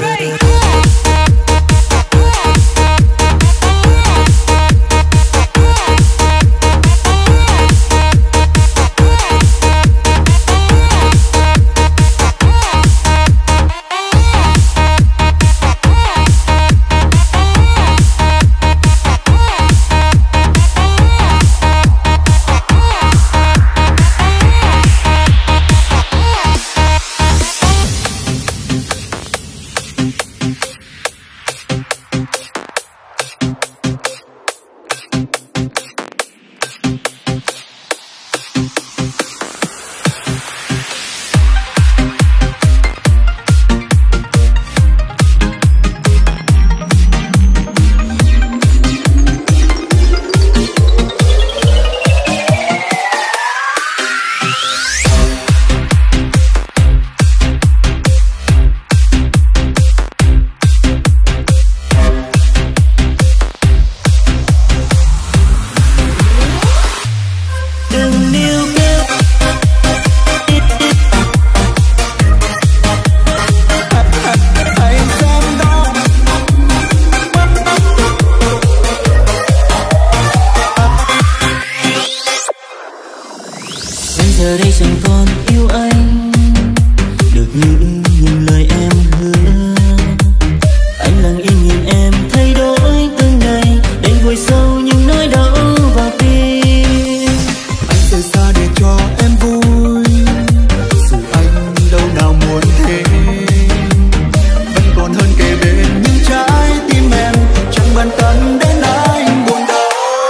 Giờ đây chẳng còn yêu anh được như những lời em hứa. Anh lặng im nhìn em thay đổi từng ngày, đánh vùi sâu những nỗi đau vào tim.
Anh rời xa để cho em vui, dù anh đâu nào muốn thế. Vẫn còn hơn kề bên những trái tim em, chẳng bận tâm đến anh buồn đau.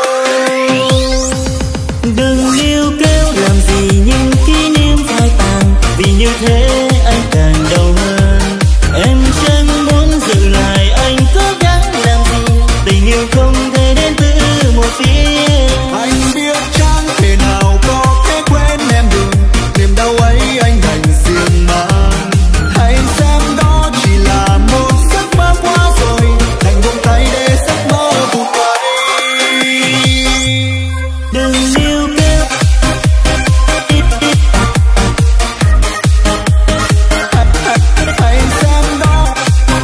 Đừng níu kéo làm gì những kỷ niệm phai tàn, vì như thế anh càng đau hơn. Em chẳng muốn giữ lại anh cố gắng làm gì, tình yêu không thể đến từ một phía.
Anh biết chẳng thể nào có thể quên em được, niềm đau ấy anh đành riêng mang. Hãy xem đó chỉ là một giấc mơ qua rồi, đành buông tay để giấc mơ vụt bay.
Đừng níu kéo
Hãy xem đó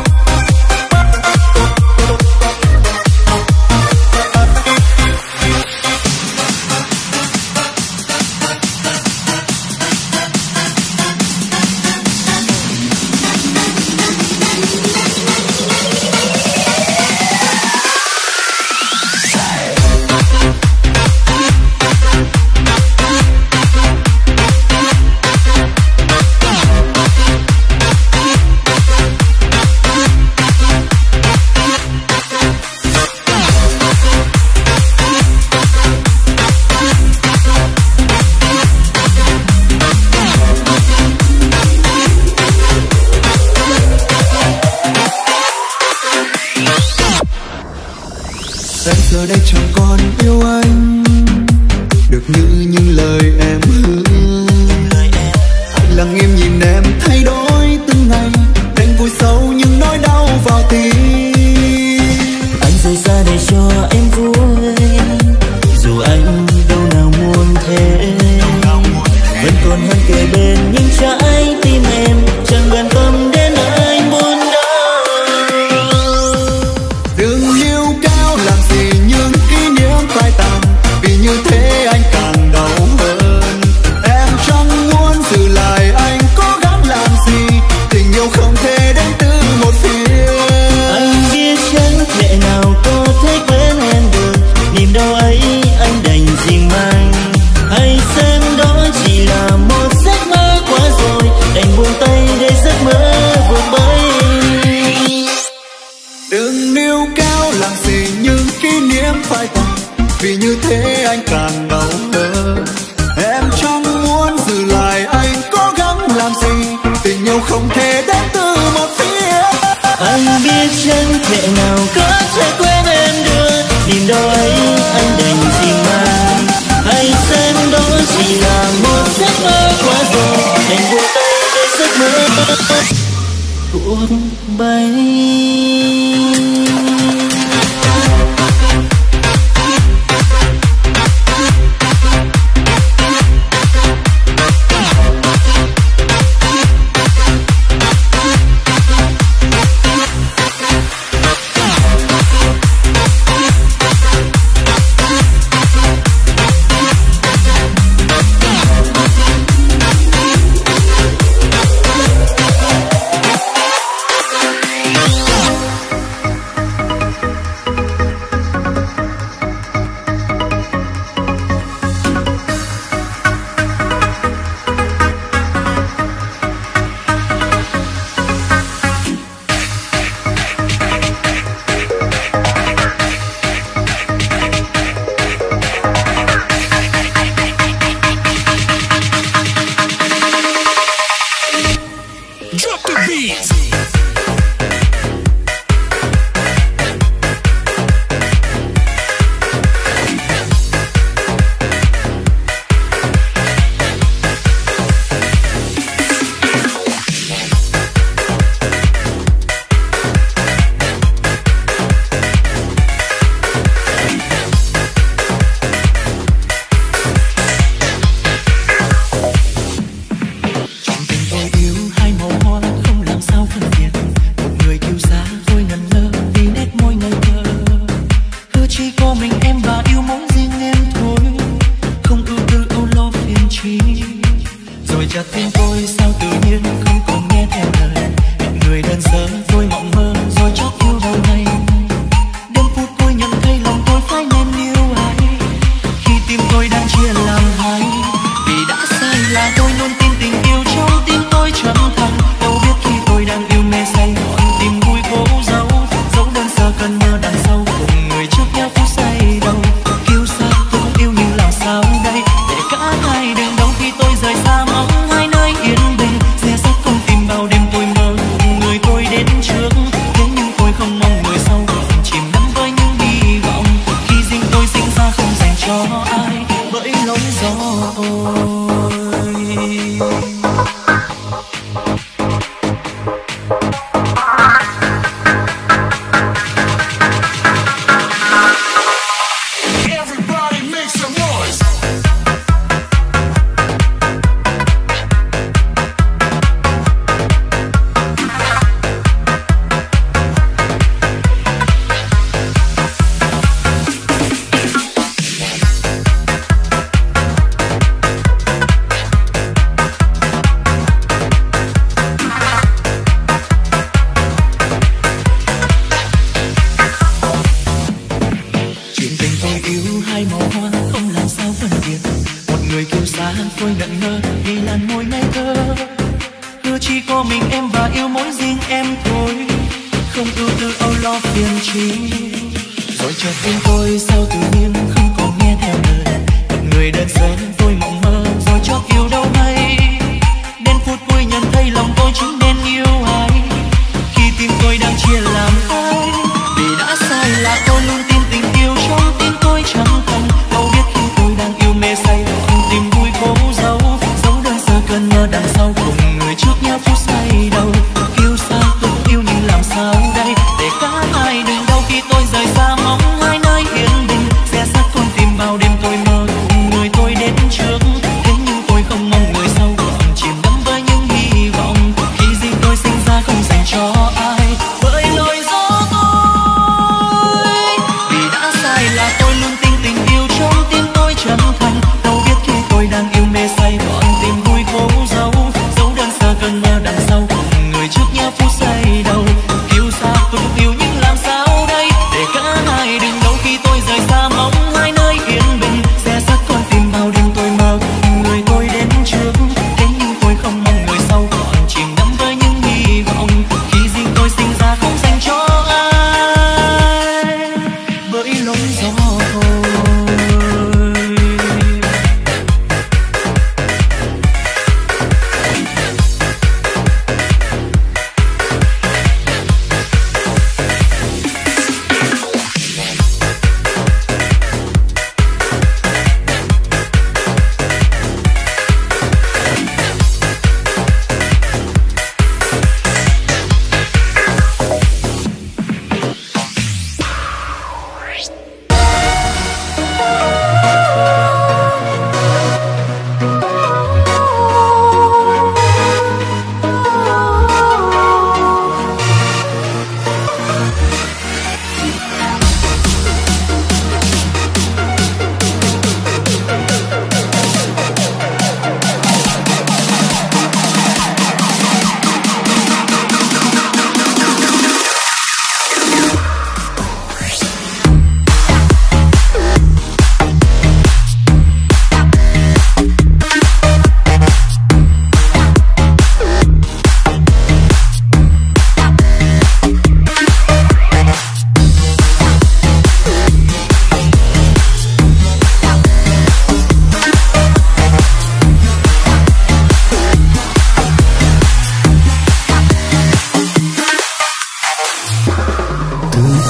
em giờ đây chẳng còn yêu anh được như những lời em hứa. Anh lặng im nhìn em thay đổi từng ngày, đánh vùi sâu những nỗi đau vào tim.
anh rời xa để cho em vui, dù anh đâu nào muốn thế. Vẫn còn hơn kề bên những trái tim em, chẳng bận tâm đến anh buồn đau.
Đừng níu kéo làm gì những kỷ niệm phai tàn, vì như thế anh càng đau hơn. Em chẳng muốn giữ lại anh cố gắng làm gì, tình yêu không thể đến từ một phía.
Anh biết chẳng thể nào có thể quên em được, niềm đau ấy anh đành riêng mang. Hãy xem đó chỉ là một giấc mơ quá rồi, đành buông tay để giấc mơ vụt bay.
Đừng níu kéo làm gì những kỷ niệm phai tàn, vì như thế anh càng đau hơn. Em chẳng muốn giữ lại anh cố gắng làm gì, tình yêu không thể đến từ một phía.
Anh biết chẳng
thể nào có thể quên em được. Tìm đâu ấy anh đành gì mà hãy xem đó chỉ là một giấc mơ quá rồi. Anh buông tay để giấc mơ cuộc bay.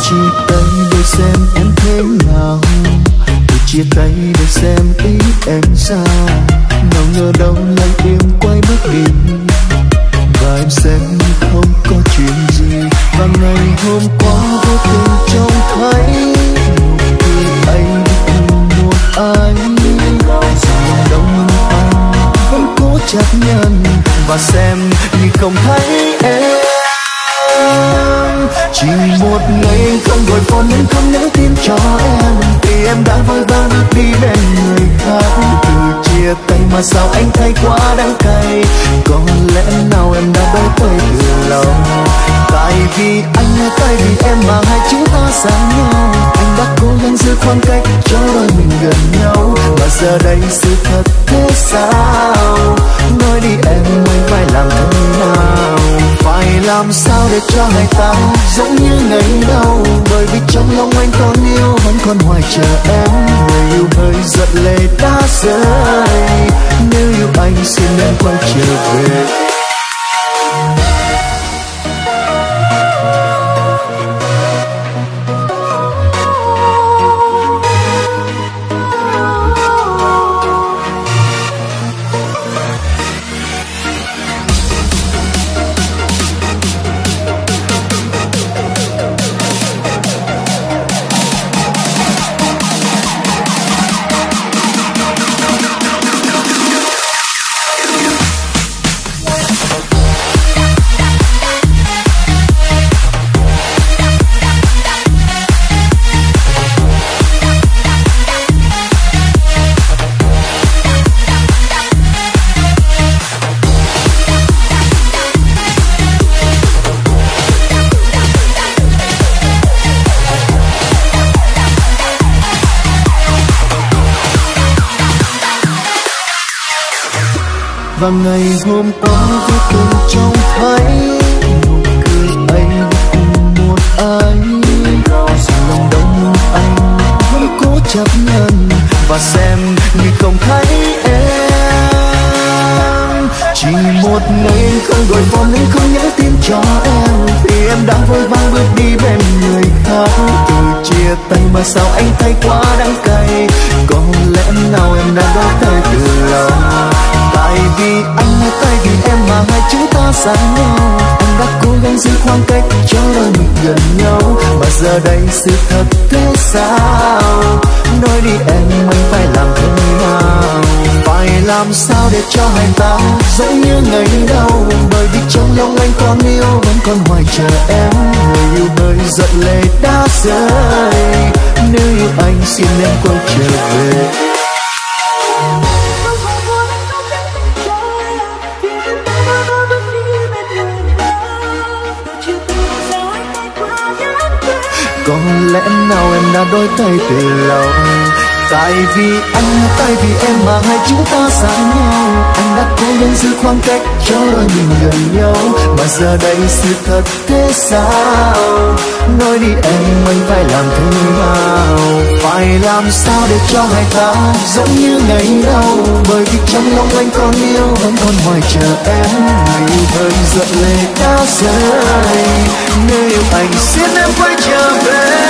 chia tay để xem em thế nào, từ chia tay để xem ý em sao. Nào ngờ đâu lại im quay bước đi, và em sẽ không có chuyện gì. Và ngày hôm qua vô tình trông thấy nụ cười anh cùng một anh, rằng đâu anh vẫn cố chấp nhận và xem như không thấy em. Chỉ một ngày anh không gọi phone nên không nhắn tin cho em, thì em đã vội vàng đi bên người khác. Từ chia tay mà sao anh thấy quá đắng cay, có lẽ nào em đã đổi tôi từ lâu. Tại vì anh, tại vì em mà hai chúng ta xa nhau, anh đã cố gắng giữ khoảng cách cho đôi mình gần nhau. Mà giờ đây sự thật thế sao, nói đi em mới phải làm thế nào, phải làm sao để cho hai ta giống như ngày đầu. Bởi vì trong lòng anh còn yêu, vẫn còn hoài chờ em. Người yêu hơi giận lệ đã rơi, nếu yêu anh xin em quay trở về. Và ngày hôm qua vô tình trông thấy nụ cười anh cùng một anh, rằng lòng đông anh vẫn cố chấp nhận và xem như không thấy em. Chỉ một ngày anh không gọi phone nên không nhắn tin cho em, thì em đã vội vàng bước đi bên người khác. Từ chia tay mà sao anh thấy quá đắng cay, có lẽ nào em đã đổi tay từ lâu. Tại vì anh, tại vì em mà hai chúng ta xa nhau, anh đã cố gắng giữ khoảng cách cho đôi mình gần nhau. Mà giờ đây sự thật thế sao, nói đi em anh phải làm thế nào, phải làm sao để cho hai ta giống như ngày đầu. Bởi vì trong lòng anh còn yêu, vẫn còn hoài chờ em. Người yêu hơi giận lệ đã rơi, nếu yêu anh xin em quay trở về. Có lẽ nào em đã đổi tay từ lâu. Tại vì anh, tại vì em mà hai chúng ta xa nhau, anh đã cố gắng giữ khoảng cách cho đôi mình gần nhau. Mà giờ đây sự thật thế sao, nói đi em anh phải làm thế nào, phải làm sao để cho hai ta giống như ngày đầu. Bởi vì trong lòng anh còn yêu, vẫn còn hoài chờ em. Người yêu hơi giận lệ đã rơi, nếu yêu anh xin em quay trở về.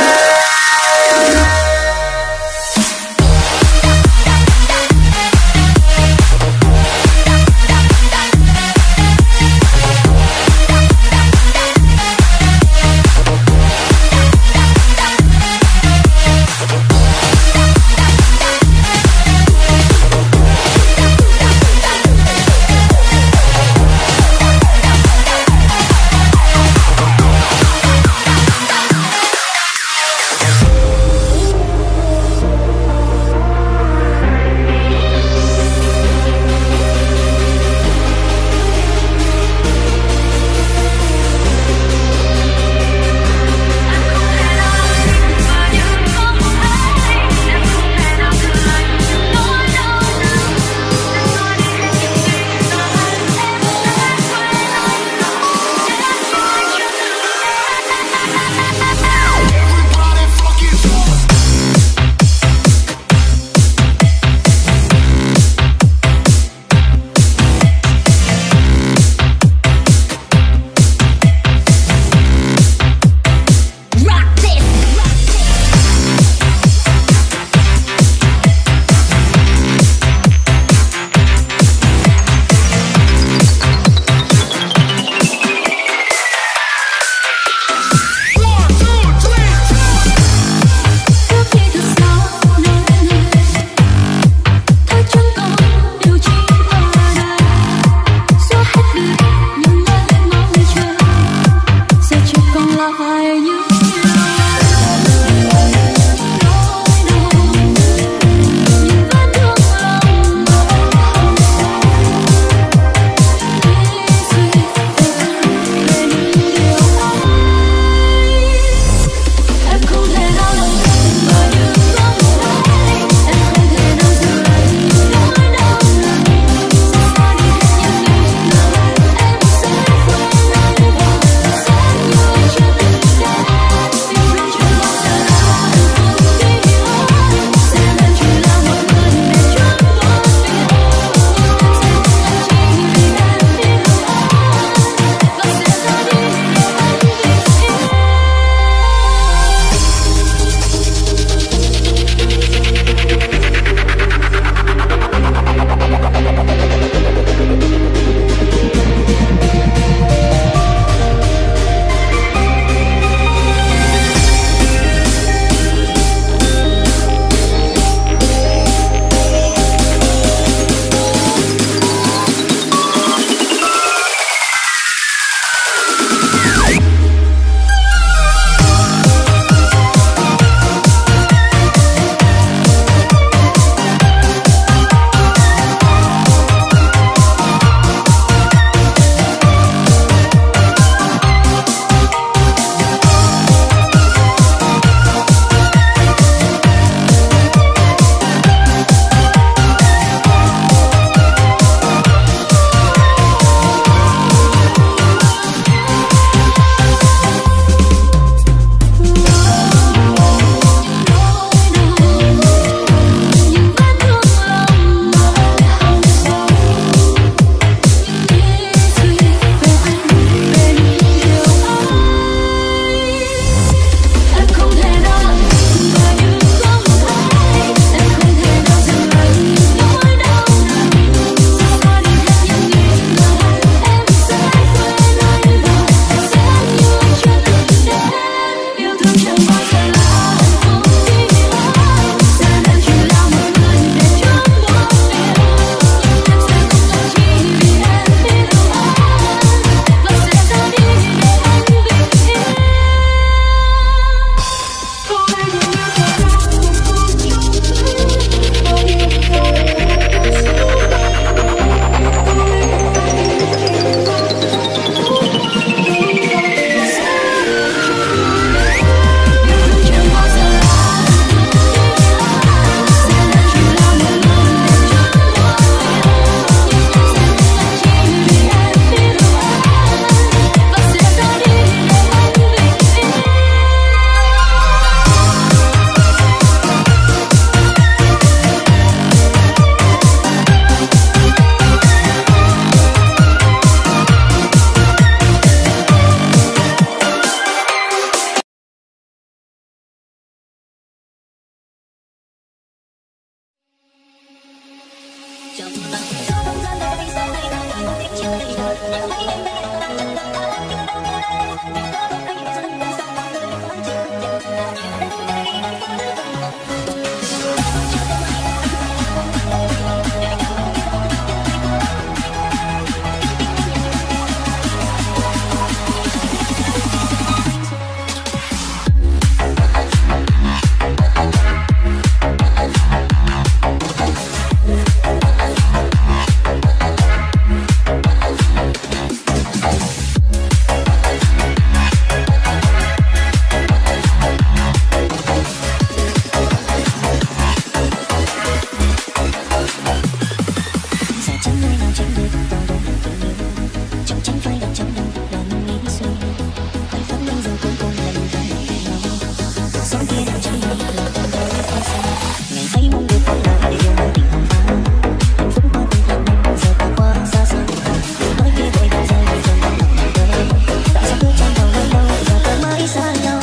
trong kia đang chạy lòng tôi tới phía xa. Ngày ấy mong được quay lại để yêu một tình không phá. Hạnh phúc mơ từng tháng năm giờ ta qua xa xa. Nói kia vội vàng rơi vì dần lòng lòng tơ. Tại sao cứ trong đầu lâu lâu giờ ta mãi xa nhau.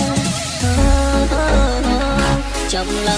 Trong lặng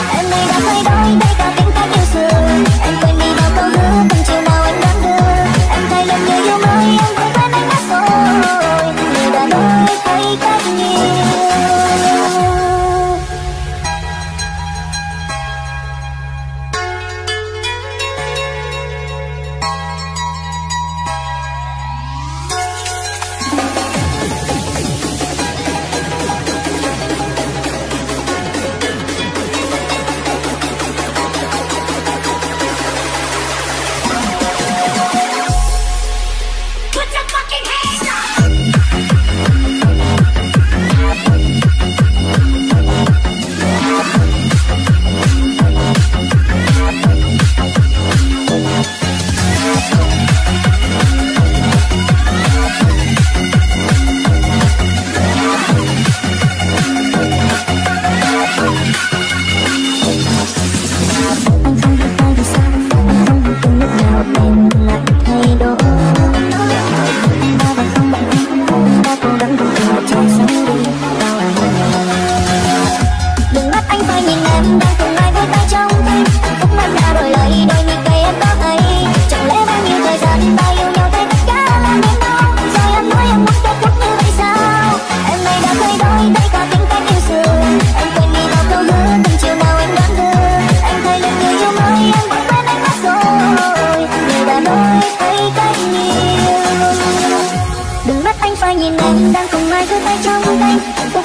đây cả tính cách yêu xưa. Em quên đi bao câu hứa, từng chiều nào anh đoán đưa.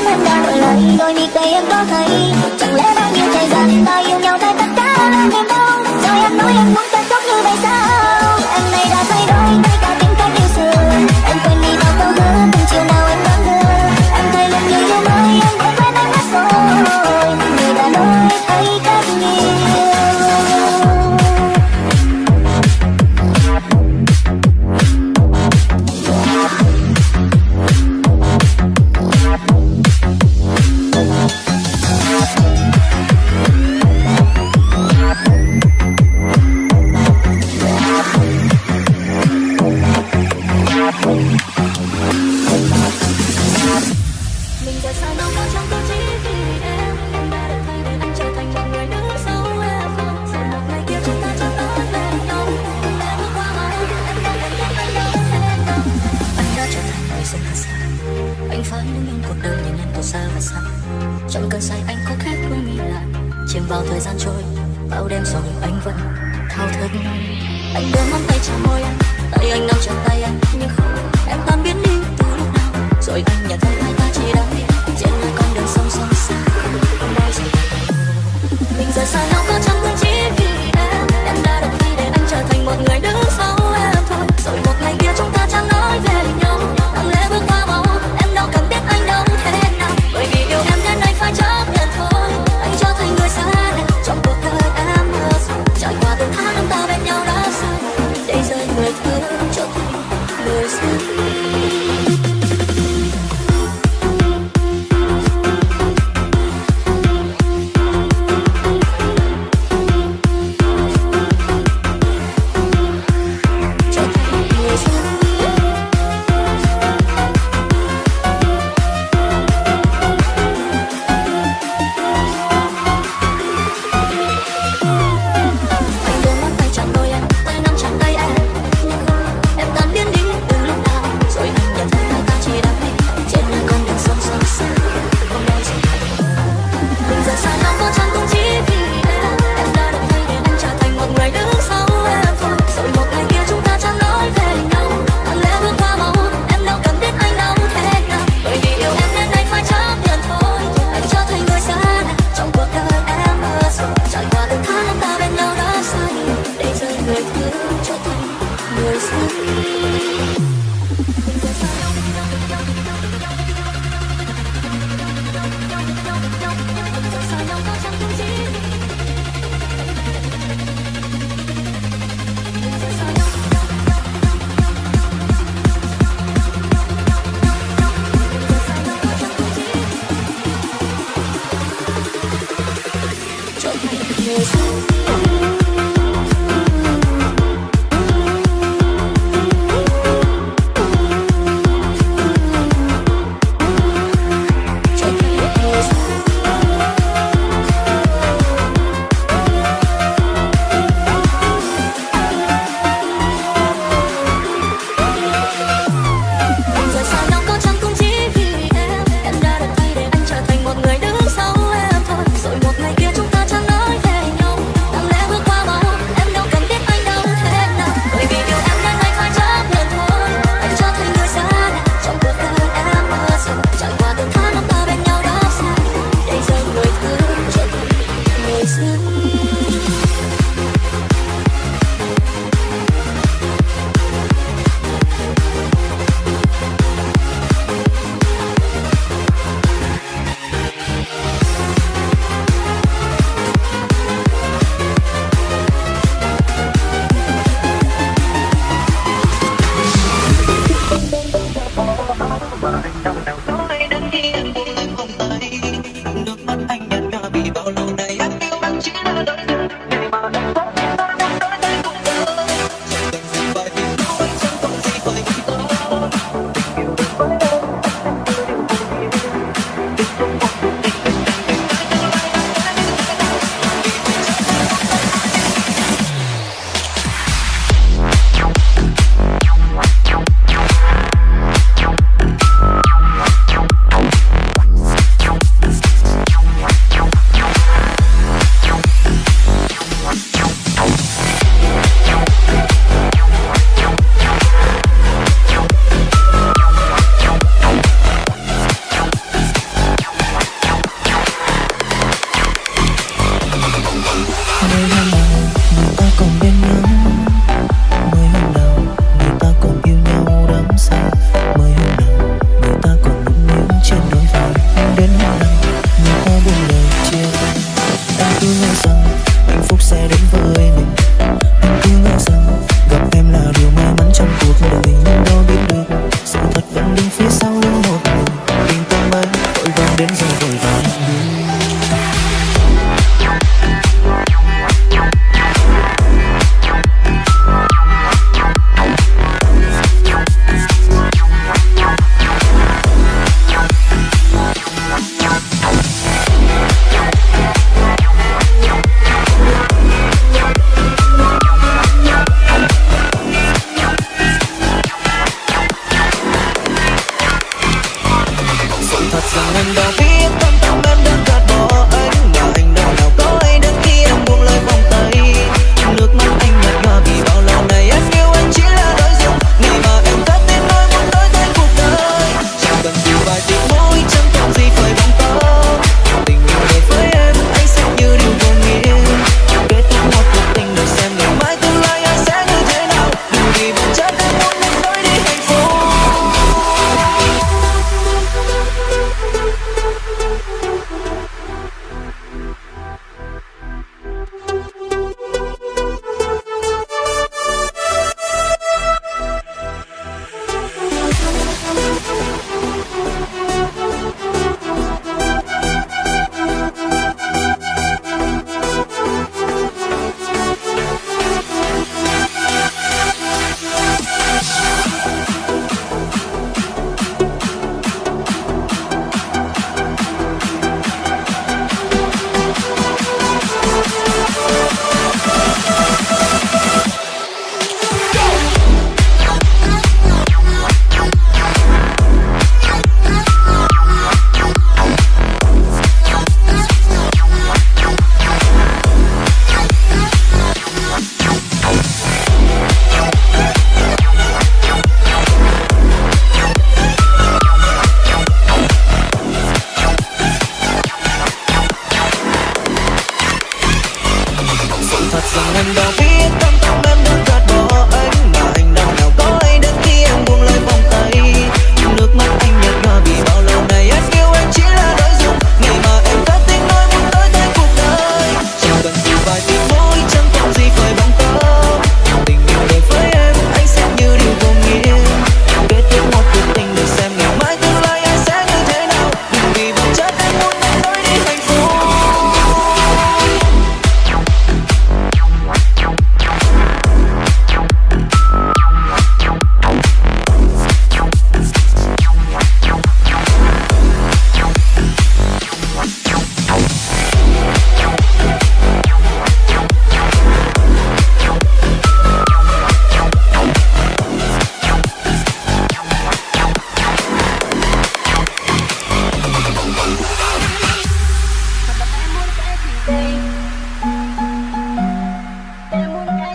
em đã đổi lại. Rồi đi cây em có thấy chẳng lẽ bao nhiêu thời gian ta yêu nhau thay tất cả là niềm đau. Rồi em nói em muốn kết thúc như vậy sao? Em này đã thay đổi ngay cả tính cách yêu xưa. Em quên đi bao câu hứa từng chiều nào em vẫn hứa. Em thấy lần như yêu mới em đã quên anh mất rồi. Người đã nói thấy cách nhiều. Mình giờ sao đâu có trong tâm trí vì em. Em đã được thay để anh trở thành một người đứng sau em. Rồi một ngày kia chúng ta chẳng nói về nhau. Em bước qua mà em không thể biết anh đâu em đâu. Anh đã trở thành người dân xa. Anh phải đứng những cuộc đời nhìn em từ xa và xa. Trong cơn say anh có khép đôi mi lại, chìm vào thời gian trôi. Bao đêm rồi anh vẫn thao thức. Anh đưa ngón tay chạm môi em, tay anh nắm chặt tay anh, nhưng không, em tan biến đi từ lúc nào. Rồi anh nhận thấy hai ta chỉ đang đi trên hai con đường sông sông xa, không bao giờ. Mình giờ xa nhau có chẳng quên chỉ vì em. Em đã đồng ý để anh trở thành một người đứng sau em thôi. Rồi một ngày kia chúng ta chẳng nói về nhau. Lặng lẽ bước qua màu, em đâu cần biết anh đâu thế nào. Bởi vì yêu em nên anh phải chấp nhận thôi. Anh trở thành người xa lạ trong cuộc đời em mơ rồi. Trải qua từng tháng năm ta bên nhau đã sai. Để rơi người thương trở thành người xa.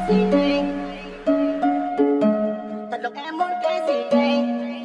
gì đây? Thật lòng em muốn cái gì đây?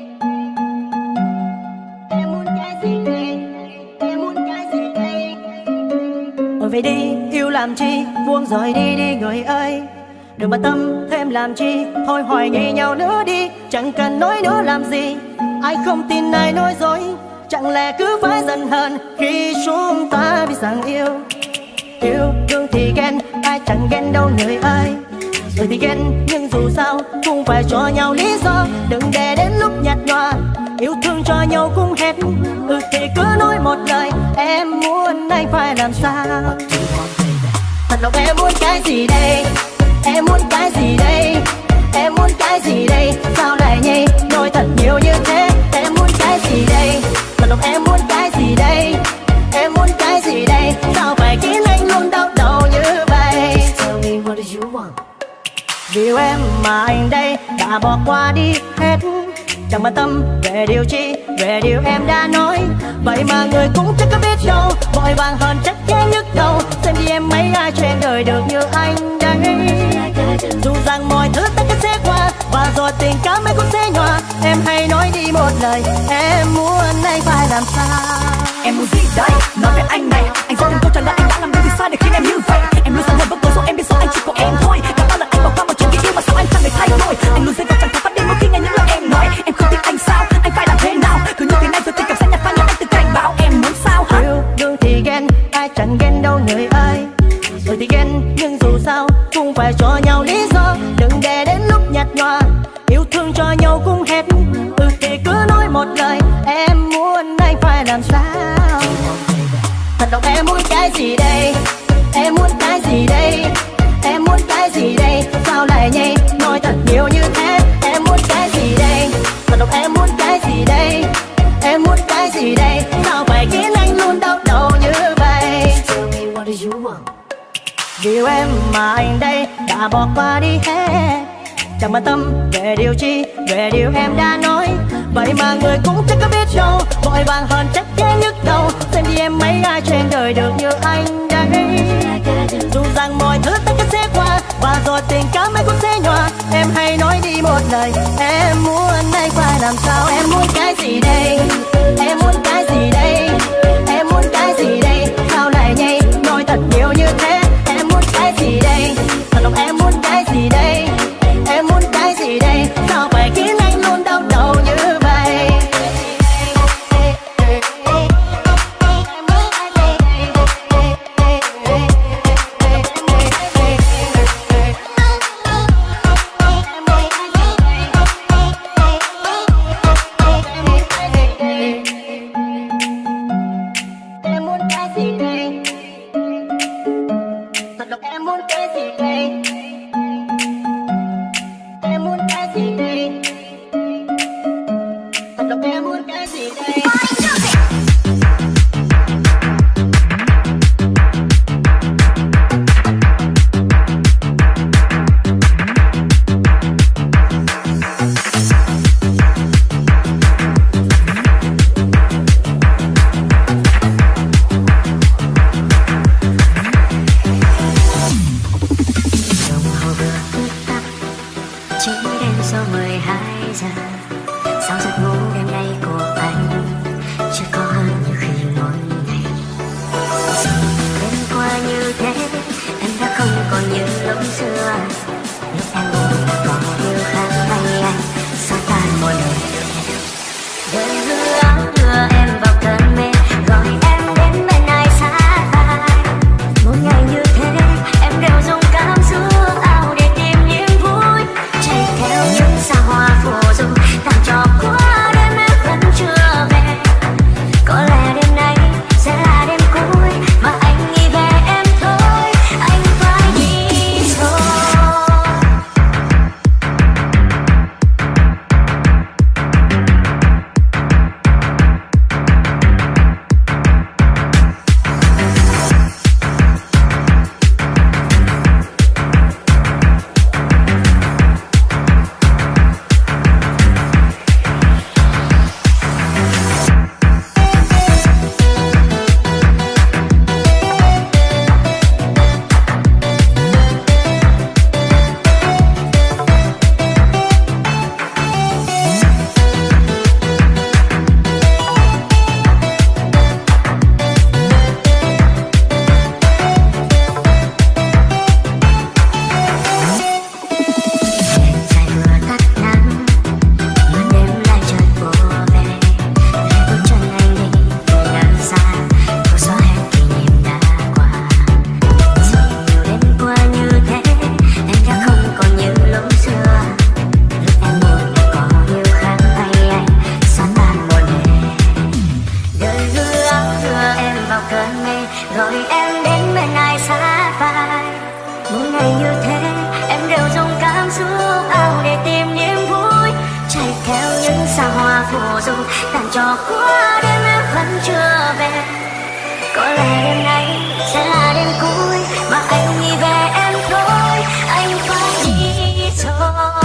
Em muốn cái gì đây? Em muốn cái gì đây?
Ôi vậy đi, yêu làm chi, buông rồi đi đi người ơi. Đừng bận tâm thêm làm chi, thôi hoài nghi nhau nữa đi. Chẳng cần nói nữa làm gì, ai không tin ai nói dối. Chẳng lẽ cứ phải giận hờn khi chúng ta biết rằng yêu. Yêu đương thì ghen, ai chẳng ghen đâu người ơi. Rồi thì ghen nhưng dù sao cũng phải cho nhau lý do. Đừng để đến lúc nhạt nhòa, yêu thương cho nhau cũng hết. Ừ thì cứ nói một lời, em muốn anh phải làm sao. Thật lòng em muốn cái gì đây? Em muốn cái gì đây? Em muốn cái gì đây? Sao lại nhỉ? Nói thật nhiều như thế. Em muốn cái gì đây? Thật lòng em muốn cái gì đây? Em muốn cái gì đây? Sao phải khiến anh luôn đau đầu như vậy? Tell me what do you want? Vì yêu em mà anh đây đã bỏ qua đi hết. Chẳng quan tâm về điều chi, về điều em đã nói. Vậy mà người cũng chắc có biết đâu, vội vàng hơn chắc chắn nhức đầu. Xem đi em mấy ai trên đời được như anh đây. Dù rằng mọi thứ tất cả sẽ qua, và rồi tình cảm ấy cũng sẽ nhòa. Em hãy nói đi một lời, em muốn anh phải làm sao.
Em muốn gì đây? Nói với anh này, anh sẽ từng câu trả lời anh đã làm điều gì sai để khiến em như vậy. Em luôn sống một bất cứ số em biết số anh chỉ có em thôi. Đã bao lần anh bỏ qua một chuyện vì yêu mà sao anh chẳng để thay đổi. Anh luôn rơi vào trạng thái phát điên mỗi khi nghe những lời em nói. Em không tin anh sao? Anh phải làm thế nào? Cứ như thế này rồi tình cảm sẽ nhạt phai, nhưng anh tự cảnh báo em muốn sao hả?
Yêu đương thì ghen, ai chẳng ghen đâu người ơi. Rồi thì ghen nhưng dù sao cũng phải cho nhau lý do. Đừng để đến lúc nhạt nhòa, yêu thương cho nhau cũng hết. Ừ thì cứ nói một lời, em muốn anh phải làm sao. Thật lòng em muốn cái gì đây? Em muốn cái gì đây? Em muốn cái gì đây? Sao lại nhỉ? Nói thật nhiều như thế. Em muốn cái gì đây? Thật lòng em muốn cái gì đây? Em muốn cái gì đây? Sao phải khiến anh luôn đau đầu như vậy? Tell me what do you want? Vì yêu em mà anh đây đã bỏ qua đi hết. Chẳng quan tâm về điều chi, về điều em đã nói. Vậy mà người cũng chắc có biết đâu, vội vàng hơn chắc chắn nhức đầu. Xem đi em mấy ai trên đời được như anh đây. Dù rằng mọi thứ tất cả sẽ qua, và rồi tình cảm ấy cũng sẽ nhòa. Em hãy nói đi một lời, em muốn anh phải làm sao. Em muốn cái gì đây? Em muốn cái gì đây? Em muốn cái gì đây? Sao lại nhỉ? Nói thật nhiều như thế. Em muốn cái gì đây? Thật lòng em muốn cái gì đây? Em muốn cái gì đây? Sao phải khiến anh luôn đau đầu như vậy? Em muốn cái gì đây? Thật lòng em muốn cái gì đây? Em muốn cái gì đây? Thật lòng em muốn cái gì đây?
Chỉ đến sau mười hai giờ, sau giấc ngủ đêm nay của anh chưa có hơn như khi mỗi ngày. Giờ đêm qua như thế, em đã không còn như lúc xưa. Biết em buồn là có điều khác tay anh, xóa tan mọi lời đời hứa đưa em vào cơn mê, gọi em đến bên ai xa vai. Mỗi ngày như thế, em đều dùng cảm xúc ảo để tìm niềm vui, chạy theo những xa hoa phù du. làm trò của đêm em vẫn chưa về. Có lẽ đêm nay sẽ là đêm cuối mà anh nghĩ về em thôi, anh phải đi thôi.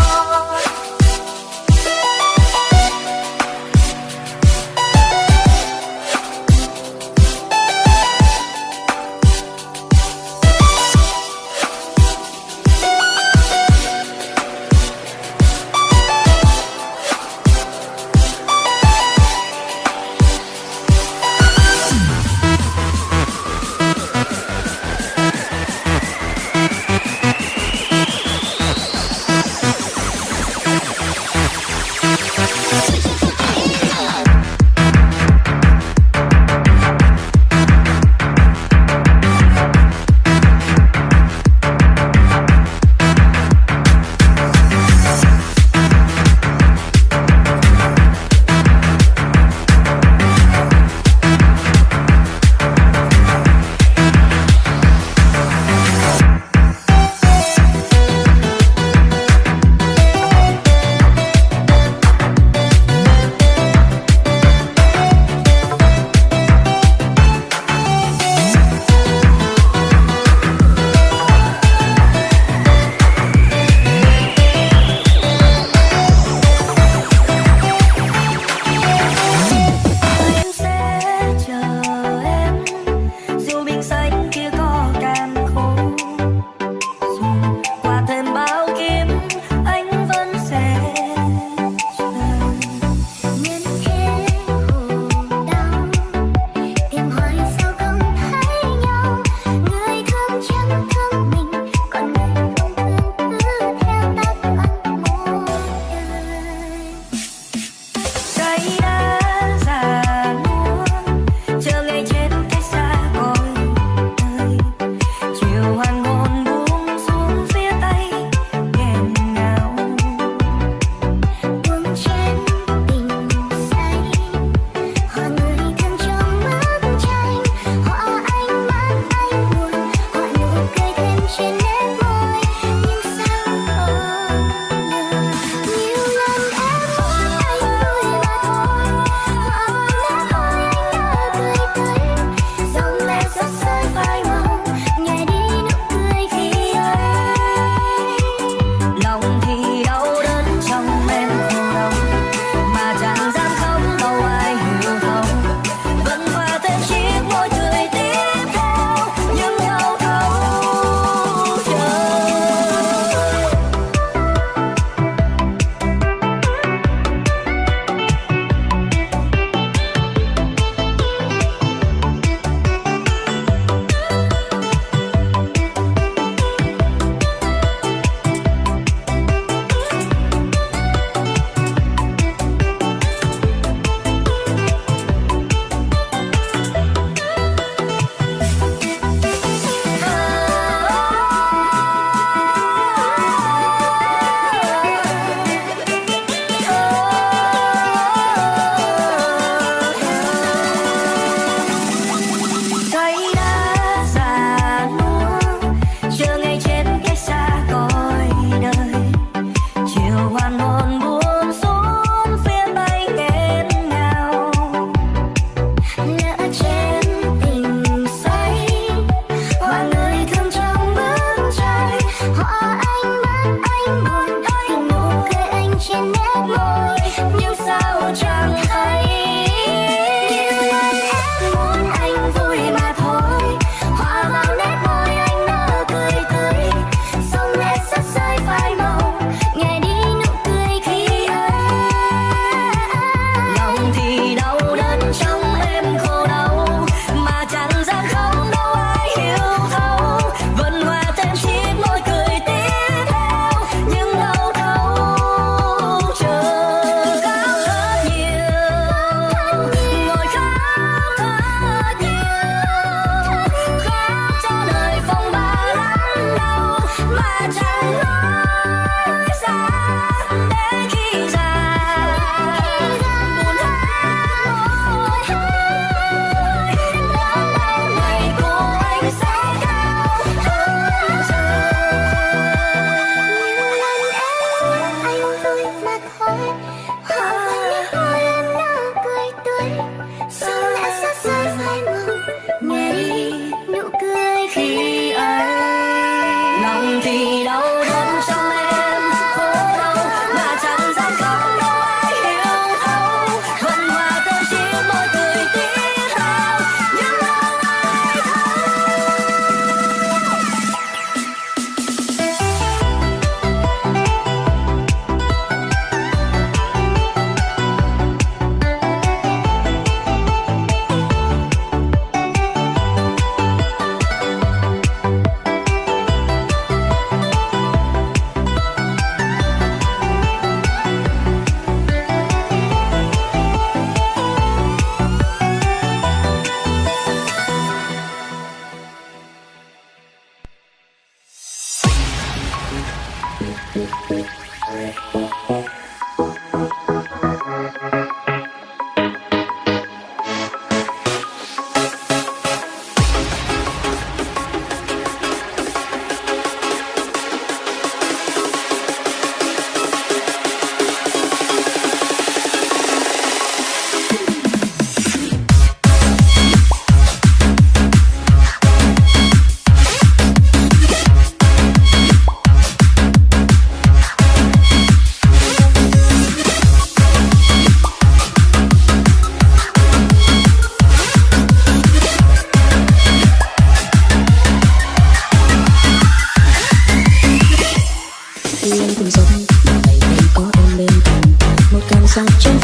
Hãy subscribe cho